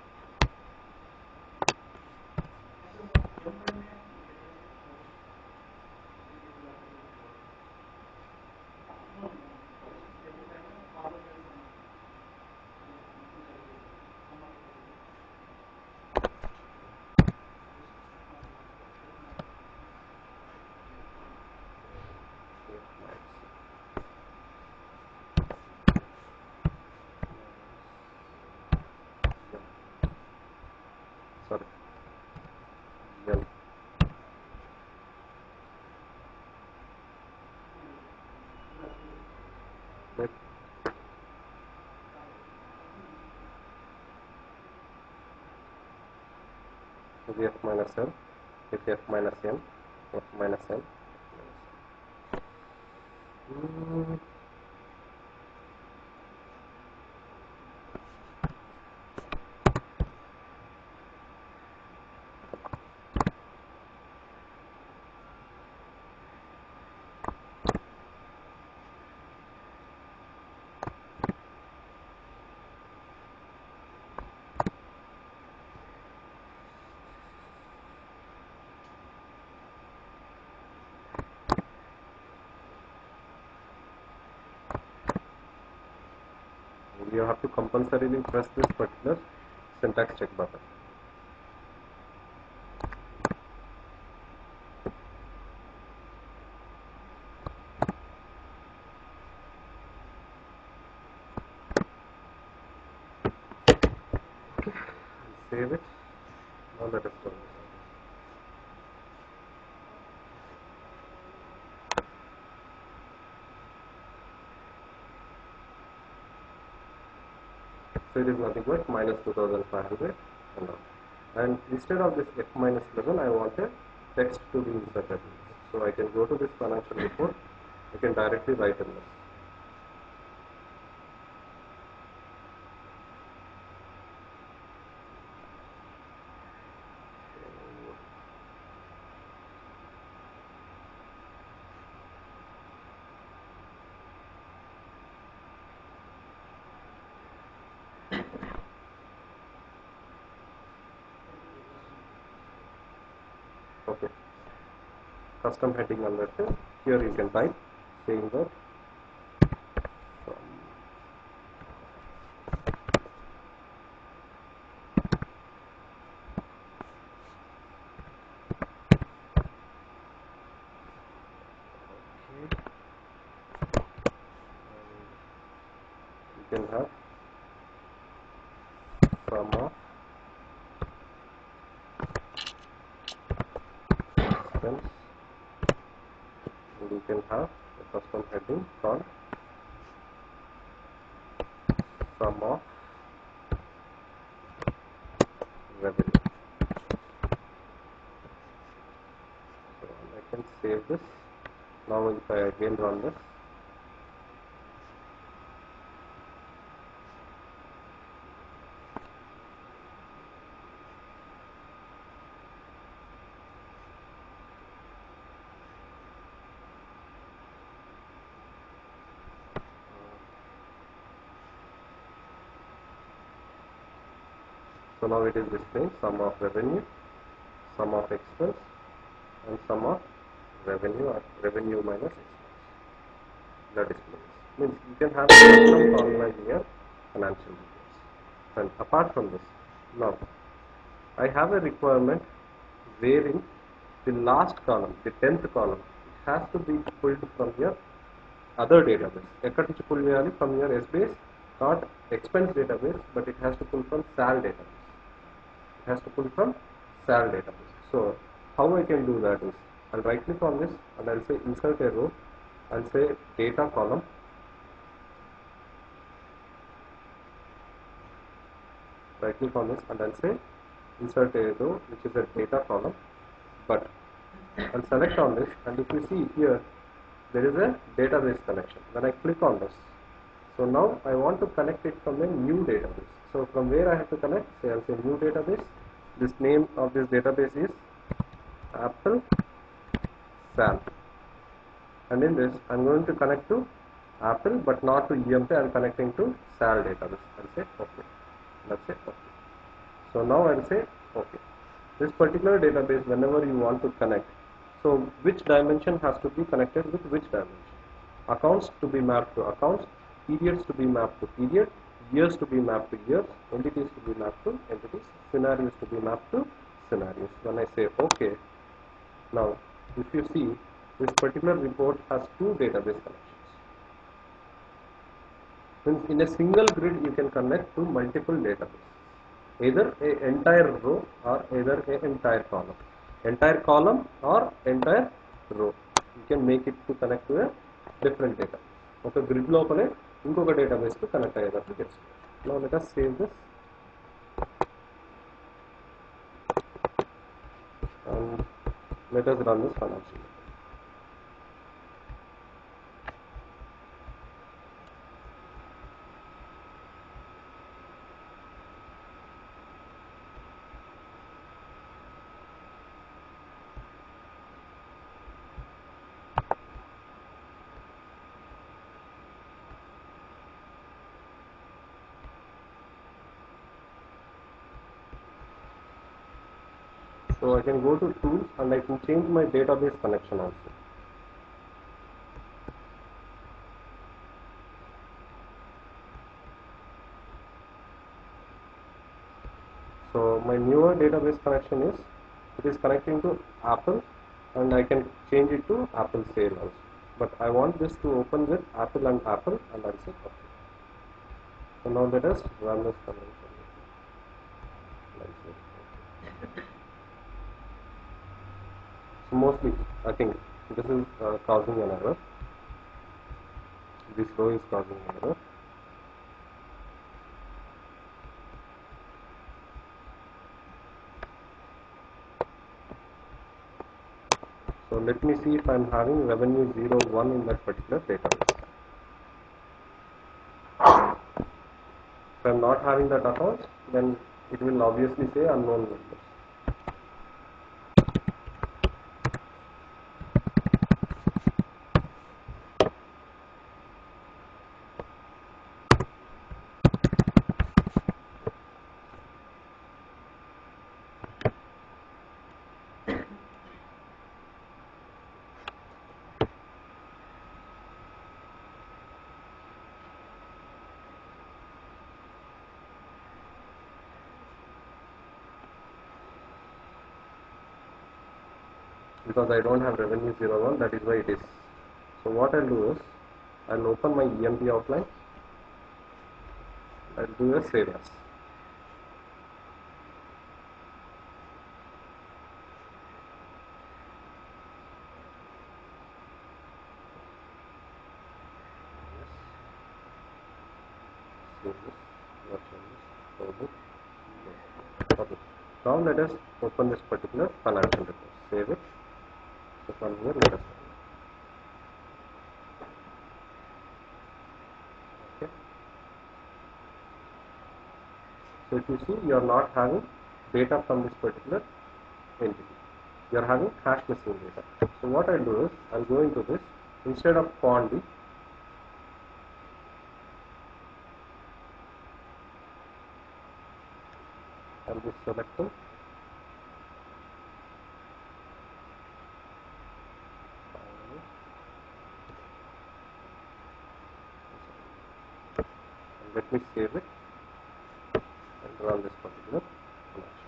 Speaker 1: Sorry. L. Right. F minus L, with F minus M, F minus L. Mm. You have to compulsorily press this particular syntax check button. Okay. Save it. Now let us run this. So it is nothing but minus two thousand five hundred and all. And instead of this F minus eleven, I want a text to be inserted. So I can go to this financial report. I can directly write in this. Okay. Custom heading under it. Here you can type saying that you can have sum of expense, and you can have a custom heading called sum of revenue. So I can save this. Now if I again run this, so now it is displaying sum of revenue, sum of expense, and sum of revenue or revenue minus expense. That displays. Means you can have a custom formula in your financial reports. And apart from this, now I have a requirement wherein the last column, the tenth column, it has to be pulled from your other database. Ekkadi nunchi pull cheyali? From your S base, not expense database, but it has to pull from S A L database. has to pull from S A L database. So how I can do that is, I'll right click on this and I'll say insert a row. I'll say data column. Right click on this and I'll say insert a row, which is a data column. But I'll select on this, and if you see here, there is a database connection. When I click on this, so now I want to connect it from a new database. So from where I have to connect? Say I'll say new database. This name of this database is Apple S A L, and in this I'm going to connect to Apple, but not to E M P. I'm connecting to S A L database. I'll say OK. That's it. OK. So now I'll say OK. This particular database, whenever you want to connect, so which dimension has to be connected with which dimension? Accounts to be mapped to accounts, periods to be mapped to period, years to be mapped to years, entities to be mapped to entities, scenarios to be mapped to scenarios. When I say OK, now if you see, this particular report has two database connections. Means in a single grid you can connect to multiple databases, either a entire row or either a entire column, entire column or entire row. You can make it to connect to a different database. Okay, grid lopale inkoka database to connect ayyadappu telusukoవచ్చు. Now let us save this and let us run this financial. So I can go to tools and I can change my database connection also. So my newer database connection is, it is connecting to Apple, and I can change it to Apple Sale also. But I want this to open with Apple and Apple, and I'll say OK. So now let us run this connection. So mostly I think this is uh, causing an error. This row is causing an error. So let me see if I am having revenue zero one in that particular database. If I am not having that account, then it will obviously say unknown members. Because I don't have revenue zero one, that is why it is. So what I'll do is, I'll open my E M P outline, I'll do a save as. Save this, watch on this, this. Okay. Now let us open this particular financial report. Save it. So from here let us run. Okay. So if you see, you are not having data from this particular entity. You are having hash missing data. So what I'll do is, I'll go into this, instead of quantity, I'll be selecting and let me save it and run this particular connection.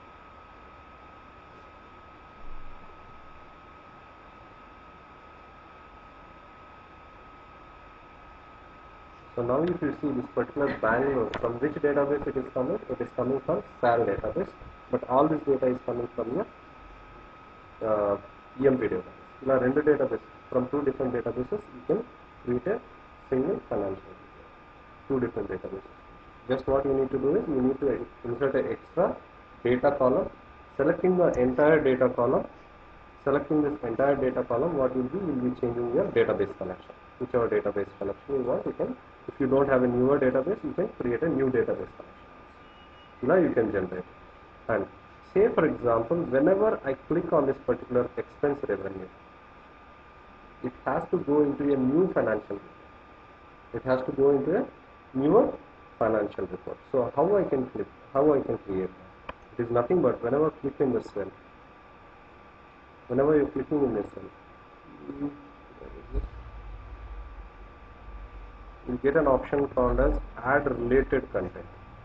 Speaker 1: So now if you see this particular Bangalore, from which database it is coming? It is coming from S A L database. but all this data is coming from your uh, E M P database. Now, render database from two different databases, you can create a single financial report. Two different databases. Just what you need to do is you need to insert an extra data column, selecting the entire data column. Selecting this entire data column, what will be, you will be changing your database connection. Whichever database connection you want, you can. If you don't have a newer database, you can create a new database connection. Now you can generate. And say for example, whenever I click on this particular expense revenue, it has to go into a new financial report. It has to go into a newer financial report. So how I can click? How I can create that? It is nothing but whenever I click in the cell. Whenever you're clicking in this cell, you get an option called as add related content.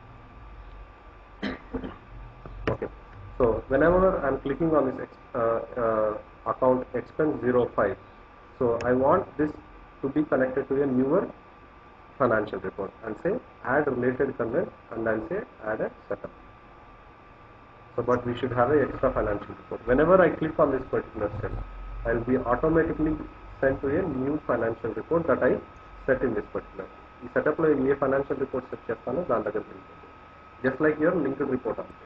Speaker 1: Okay, so whenever I'm clicking on this uh, uh, account expense zero five, so I want this to be connected to a newer financial report, and say add related content, and then say add a setup. So, but we should have a extra financial report. Whenever I click on this particular cell, I will be automatically sent to a new financial report that I set in this particular. ఈ సెటప్లో ఏ financial report set చేస్తానో దాని దగ్గరికి వెళ్ళిపోతుంది. Just like your linked report అంతే.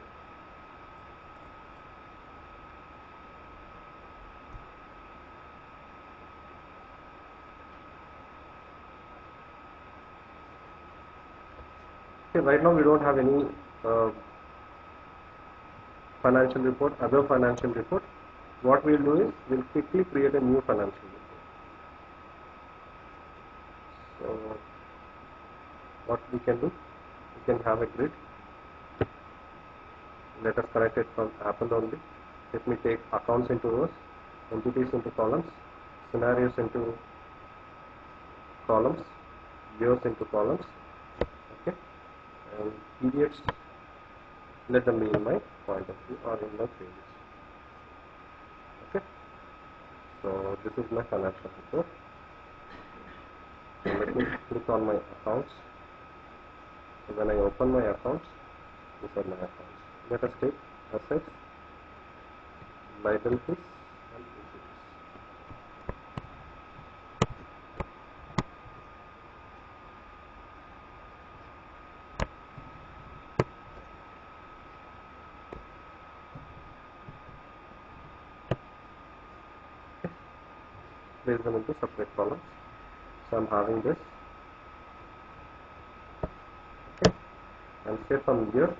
Speaker 1: Okay, right now we don't have any uh, financial report, other financial report. What we'll do is we'll quickly create a new financial report. So what we can do, we can have a grid. Let us connect it from Apple only. Let me take accounts into rows, entities into columns, scenarios into columns, years into columns. Okay, and periods, let them be in my point of view or in my pages. Okay, so this is my financial report. So let me click on my accounts. So when I open my accounts, these are my accounts. Let us take assets, liabilities, and equities. Place them into separate columns. So I'm having this. Okay. And say from here,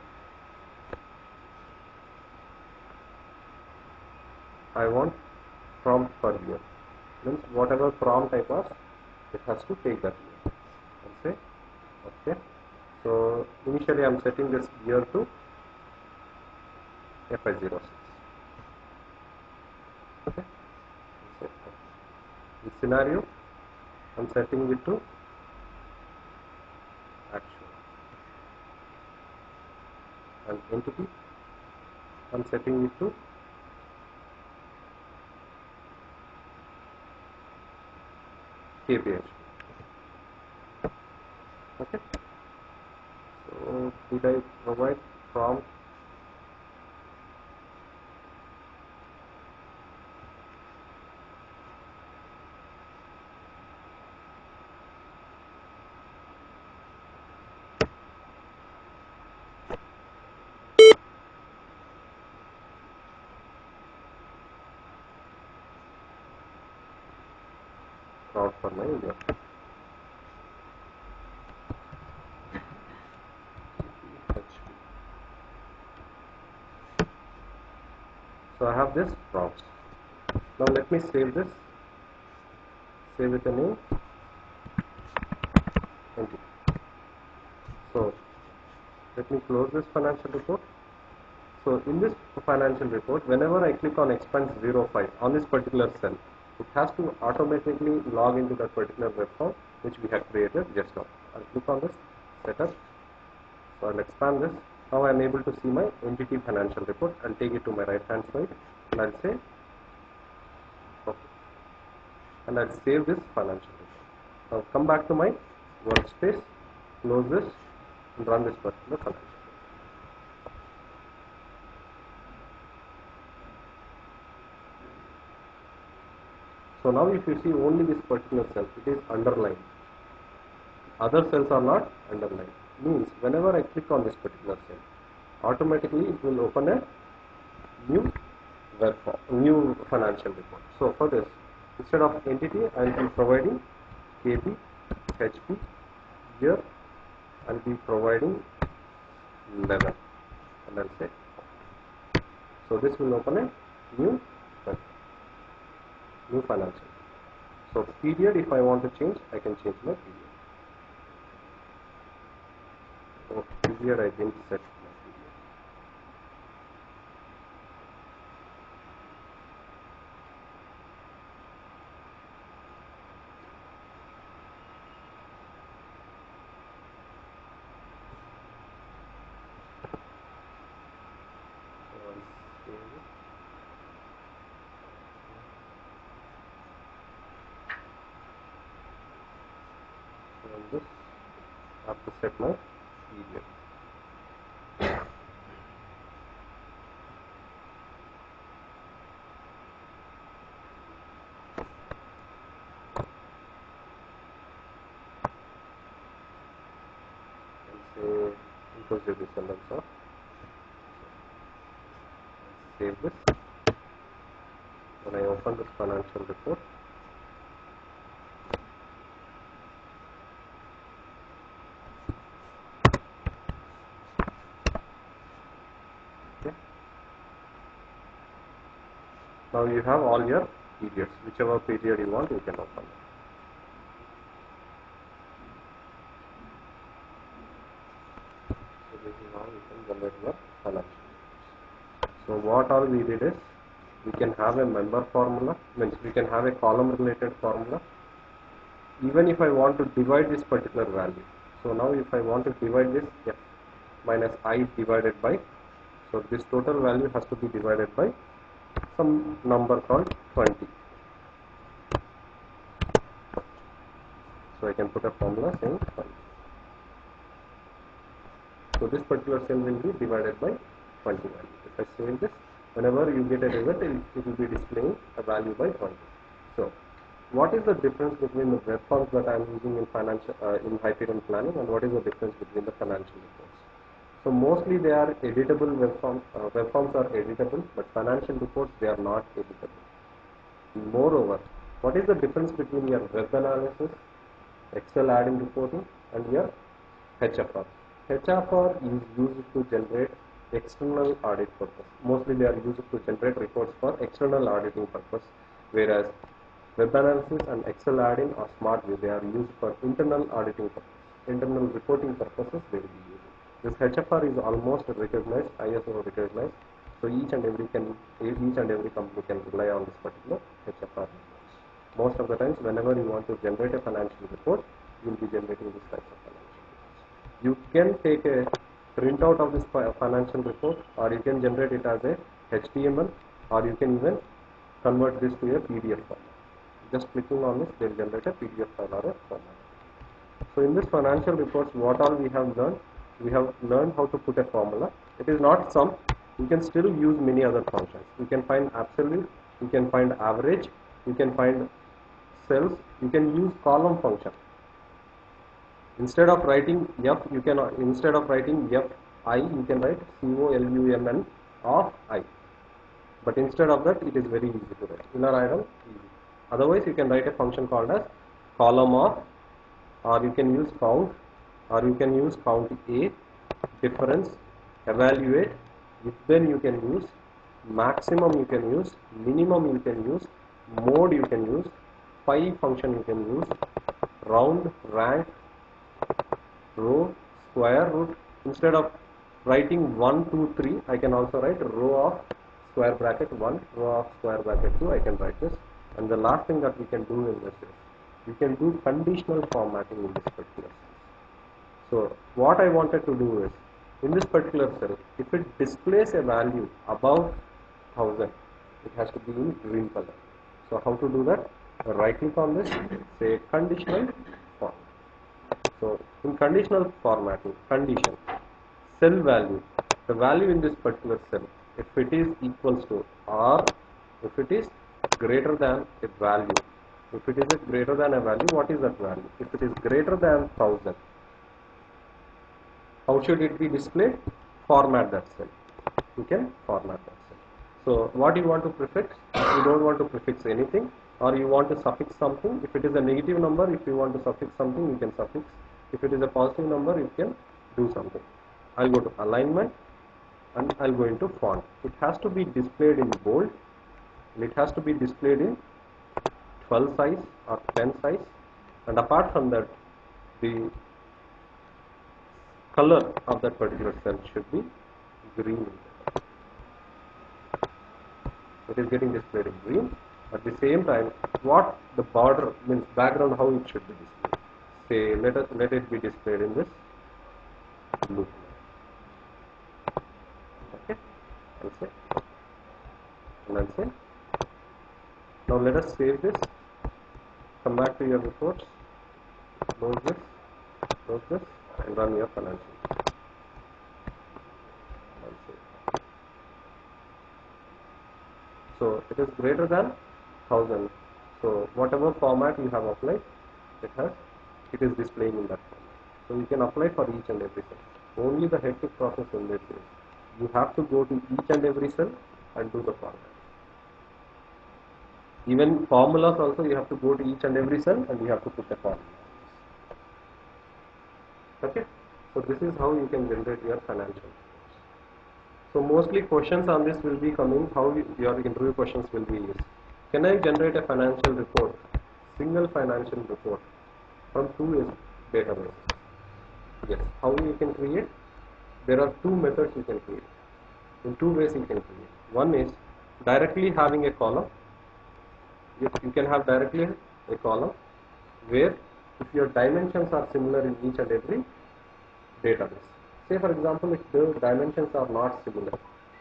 Speaker 1: I want prompt per year. Means whatever prompt I pass, it has to take that year. And say, okay. So initially I'm setting this year to F I zero six. Okay. In scenario, I'm setting it to actual. And entity, I'm setting it to K P H. Okay. So did I provide prompt? Prompt for my year. So I have this prompts. Now let me save this. Save with a name entity. So let me close this financial report. So in this financial report, whenever I click on expense zero five on this particular cell, it has to automatically log into that particular web form which we have created just now. I'll click on this setup. So I'll expand this. Now I'm able to see my entity financial report and take it to my right hand side, and I'll say okay, and I'll save this financial report. Now come back to my workspace, close this, and run this particular financial report. So now if you see only this particular cell, it is underlined. Other cells are not underlined. Means whenever I click on this particular cell, automatically it will open a new web form, new financial report. So for this, instead of entity, I will be providing K P, H P. Here I will be providing level, and I'll say. So this will open a new web, new financial. So period, if I want to change, I can change my period. So period, I didn't set my period. So I'll save it. So on this, I have to set my period. Say inclusive descendants of. Save this. When I open this financial report, okay. Now you have all your periods. Whichever period you want, you can open it. So this is how you can generate your financial reports. So what all we did is, we can have a member formula, means we can have a column related formula. Even if I want to divide this particular value, so now if I want to divide this f minus I divided by, so this total value has to be divided by some number called twenty. So I can put a formula saying twenty. So this particular cell will be divided by twenty value. If I save this, whenever you get a result, it will be displaying a value by twenty. So what is the difference between the web forms that I am using in financial uh, in Hyperion planning, and what is the difference between the financial reports? So mostly they are editable web forms. Uh, web forms are editable, but financial reports, they are not editable. Moreover, what is the difference between your web analysis, Excel add-in reporting, and your H F R? H F R is used to generate external audit purpose. Mostly they are used to generate reports for external auditing purpose, whereas web analysis and Excel add-in or SmartView, they are used for internal auditing purpose, internal reporting purposes they will be used. This H F R is almost recognized, I S O recognized, so each and every can each and every company can rely on this particular H F R. Most of the times, whenever you want to generate a financial report, you will be generating this type of financial reports. You can take a printout of this financial report, or you can generate it as a H T M L, or you can even convert this to a P D F format. Just clicking on this, they will generate a P D F file or a format. So in this financial reports, what all we have learned? We have learned how to put a formula. It is not sum. You can still use many other functions. You can find absolute, you can find average, you can find cells, you can use column function. Instead of writing F, you can instead of writing F I, you can write C O L U M N of I. But instead of that, it is very easy to write. Inner item, easy. Otherwise, you can write a function called as column of, or you can use count, or you can use count A, difference, evaluate. If then you can use maximum, you can use minimum, you can use mode, you can use pi function, you can use round, rank, row, square root. Instead of writing one, two, three, I can also write row of square bracket one, row of square bracket two. I can write this. And the last thing that we can do in this is we can do conditional formatting in this particular cell. So what I wanted to do is, in this particular cell, if it displays a value above one thousand, it has to be in green color. So how to do that? Right click on this, say conditional format. So in conditional formatting, condition, cell value, the value in this particular cell, if it is equals to or if it is greater than a value, If it is a greater than a value, what is that value? If it is greater than one thousand, how should it be displayed? Format that cell. You can format that cell. So what you want to prefix? You don't want to prefix anything, or you want to suffix something. If it is a negative number, if you want to suffix something, you can suffix. If it is a positive number, you can do something. I'll go to alignment and I'll go into font. It has to be displayed in bold, and it has to be displayed in twelve size or ten size, and apart from that, the color of that particular cell should be green. It is getting displayed in green. At the same time, what the border means, background, how it should be displayed. Say, let us let it be displayed in this blue. Okay, I'll say, and I'll say. Now let us save this. Come back to your reports. Close this. Close this, and run your financial. I'll say. So it is greater than one thousand. So whatever format you have applied, it has it is displaying in that format. So you can apply for each and every cell. Only the hectic process in this is you have to go to each and every cell and do the format. Even formulas also, you have to go to each and every cell and you have to put the formula. Okay, so this is how you can generate your financial. So mostly questions on this will be coming, how your interview questions will be used. Can I generate a financial report, single financial report from two databases? Yes. How you can create? There are two methods you can create. In two ways you can create. One is directly having a column. You, you can have directly a column where if your dimensions are similar in each and every database. Say for example, if the dimensions are not similar,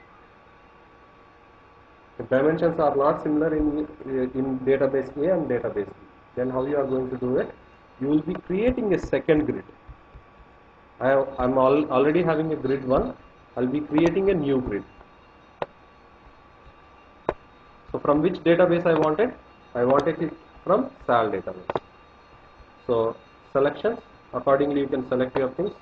Speaker 1: if dimensions are not similar in in database A and database B, then how you are going to do it? You will be creating a second grid. I am al already having a grid one. I'll be creating a new grid. So from which database I wanted? I wanted it from S A L database. So selections, accordingly you can select your things.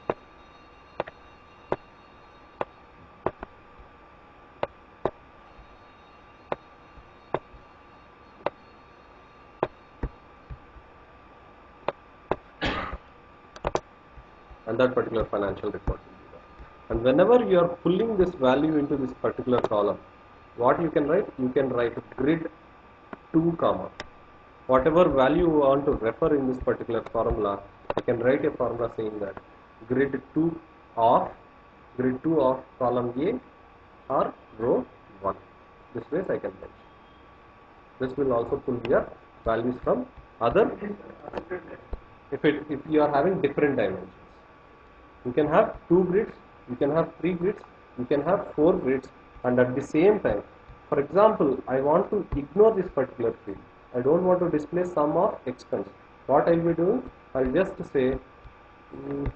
Speaker 1: And that particular financial report will be there. And whenever you are pulling this value into this particular column, what you can write? You can write grid two comma. Whatever value you want to refer in this particular formula, I can write a formula saying that grid two of grid two of column A or row one. This way I can mention. This will also pull your values from other. If it if you are having different dimensions. You can have two grids, you can have three grids, you can have four grids, and at the same time, for example, I want to ignore this particular field. I don't want to display sum of expense. What I will be doing? I will just say mm,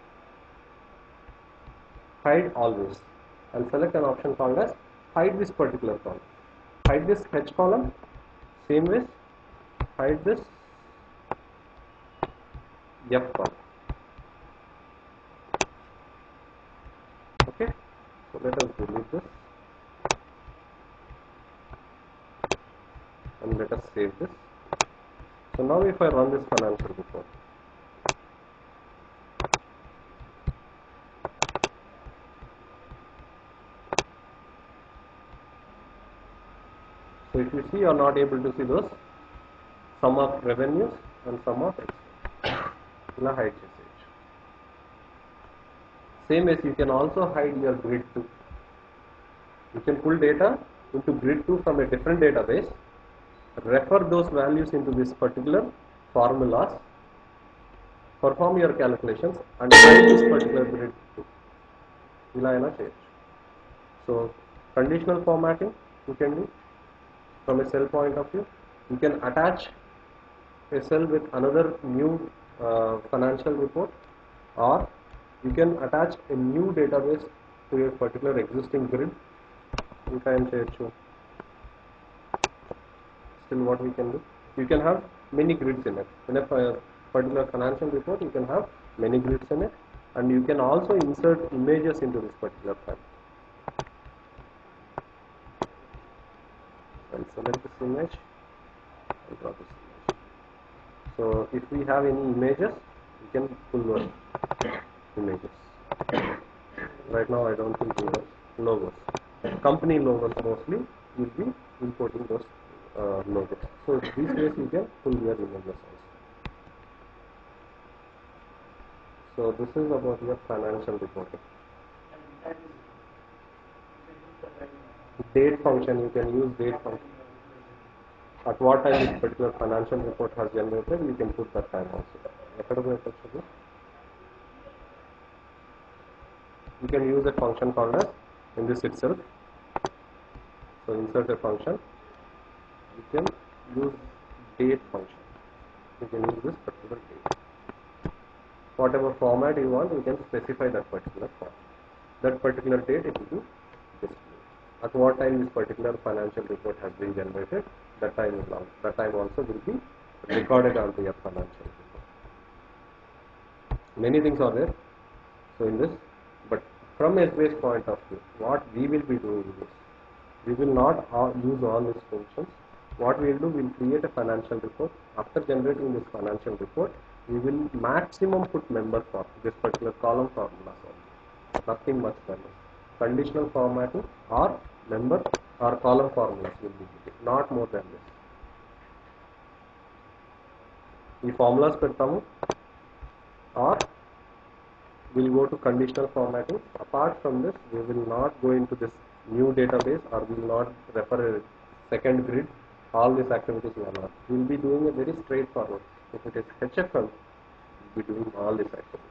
Speaker 1: hide always. I will select an option called as hide this particular column. Hide this H column, same way, hide this F column. Okay, so let us delete this and let us save this. So now if I run this financial report, so if you see, you are not able to see those sum of revenues and sum of expenses. Now hide this. Same as you can also hide your grid two. You can pull data into grid two from a different database, refer those values into this particular formulas, perform your calculations, and hide this particular grid two. So conditional formatting you can do from a cell point of view. You can attach a cell with another new uh, financial report, or you can attach a new database to a particular existing grid. You can say still what we can do. You can have many grids in it. In a particular financial report, you can have many grids in it, and you can also insert images into this particular file. I'll select this image and draw this image. So if we have any images, we can pull those images. Right now I don't think we have logos. Company logos mostly will be importing those uh, logos. So these ways you can pull your images also. So this is about your financial reporting. Date function, you can use date function. At what time this particular financial report has generated, you can put that time also. You can use a function called as in this itself. So insert a function. You can use date function. You can use this particular date. Whatever format you want, you can specify that particular format. That particular date it will be displayed. At what time this particular financial report has been generated, that time is long. That time also will be recorded onto your financial report. Many things are there. So in this, but from S B S point of view, what we will be doing is, we will not all use all these functions. What we will do, we will create a financial report. After generating this financial report, we will maximum put member for this particular column formulas only. Nothing much than this. Conditional formatting or member or column formulas will be given, not more than this. ఈ formulas పెడతాము or we'll go to conditional formatting. Apart from this, we will not go into this new database or we will not refer a second grid. All these activities we are not. We will be doing a very straightforward. If it is H F M, we will be doing all these activities.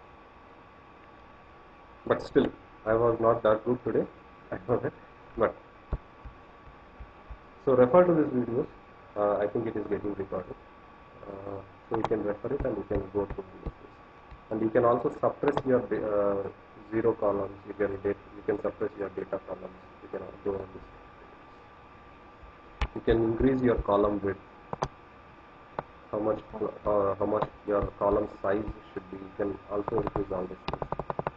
Speaker 1: But still, I was not that good today. I know that. But so refer to these videos. Uh, I think it is getting recorded. Uh, so you can refer it and you can go through this. And you can also suppress your uh, zero columns. You can date, you can suppress your data columns. You can do all this. You can increase your column width. How much uh, how much your column size should be. You can also increase all this things.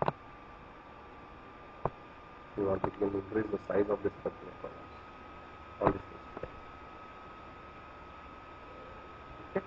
Speaker 1: If you want, you can increase the size of this particular column. All these things. Okay.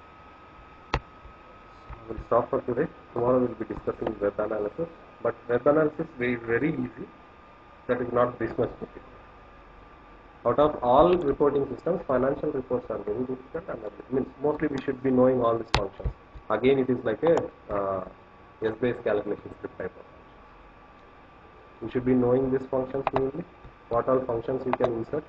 Speaker 1: We'll stop for today. Tomorrow we'll be discussing web analysis. But web analysis is very, very easy. That is not this much difficult. Out of all reporting systems, financial reports are very difficult, and it means mostly we should be knowing all these functions. Again, it is like a uh, S B S calculation script type of function. You should be knowing these functions mainly. What all functions you can insert?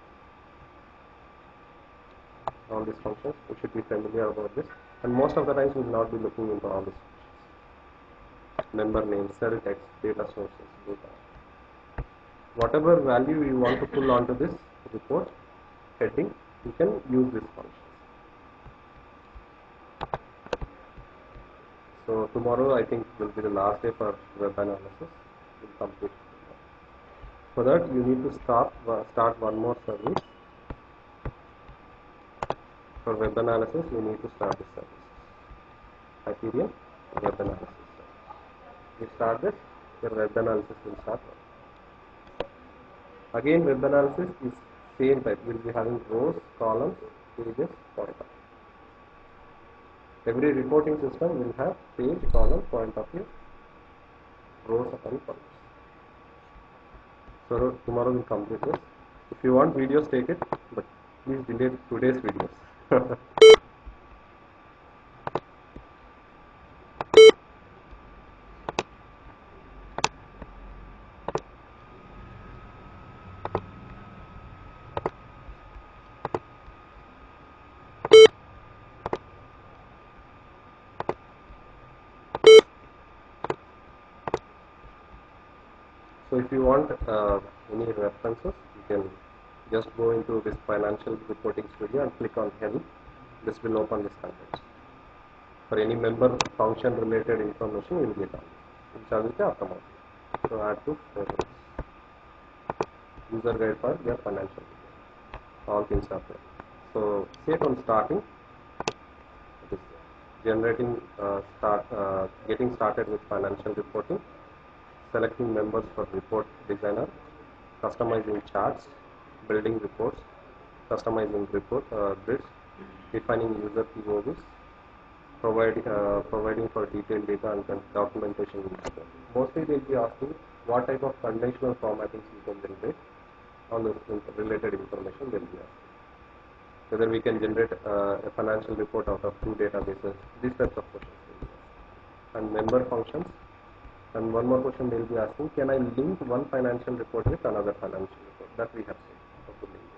Speaker 1: All these functions, you should be familiar about this. And most of the times we will not be looking into all these functions. Member name, cell text, data sources, data. Whatever value you want to pull onto this report heading, you can use this function. So tomorrow I think will be the last day for web analysis. We'll complete. For that you need to start uh, start one more service. For web analysis you need to start this service. Hyperion web analysis. You start this, your web analysis will start. Again, web analysis is same type. We will be having rows, columns, pages, pointer. Every reporting system will have page, column, point of view, rows and columns. So tomorrow we'll complete this. If you want videos, take it, but please delete today's videos. So if you want uh, any references, you can just go into this financial reporting studio and click on help. This will open this content. For any member function related information, you will get on this. So add to favorites. User guide for your financial report. All things are there. So say from starting, generating uh, start uh, getting started with financial reporting, selecting members for report designer, customizing charts, building reports, customizing report uh, grids, defining user P O Vs, provide, uh, providing for detailed data and documentation. Mostly they will be asking what type of conventional formattings you can generate on the related information they will be asking. Whether we can generate uh, a financial report out of two databases, these types of questions will be asked. And member functions. And one more question they will be asking, can I link one financial report with another financial report? That we have seen.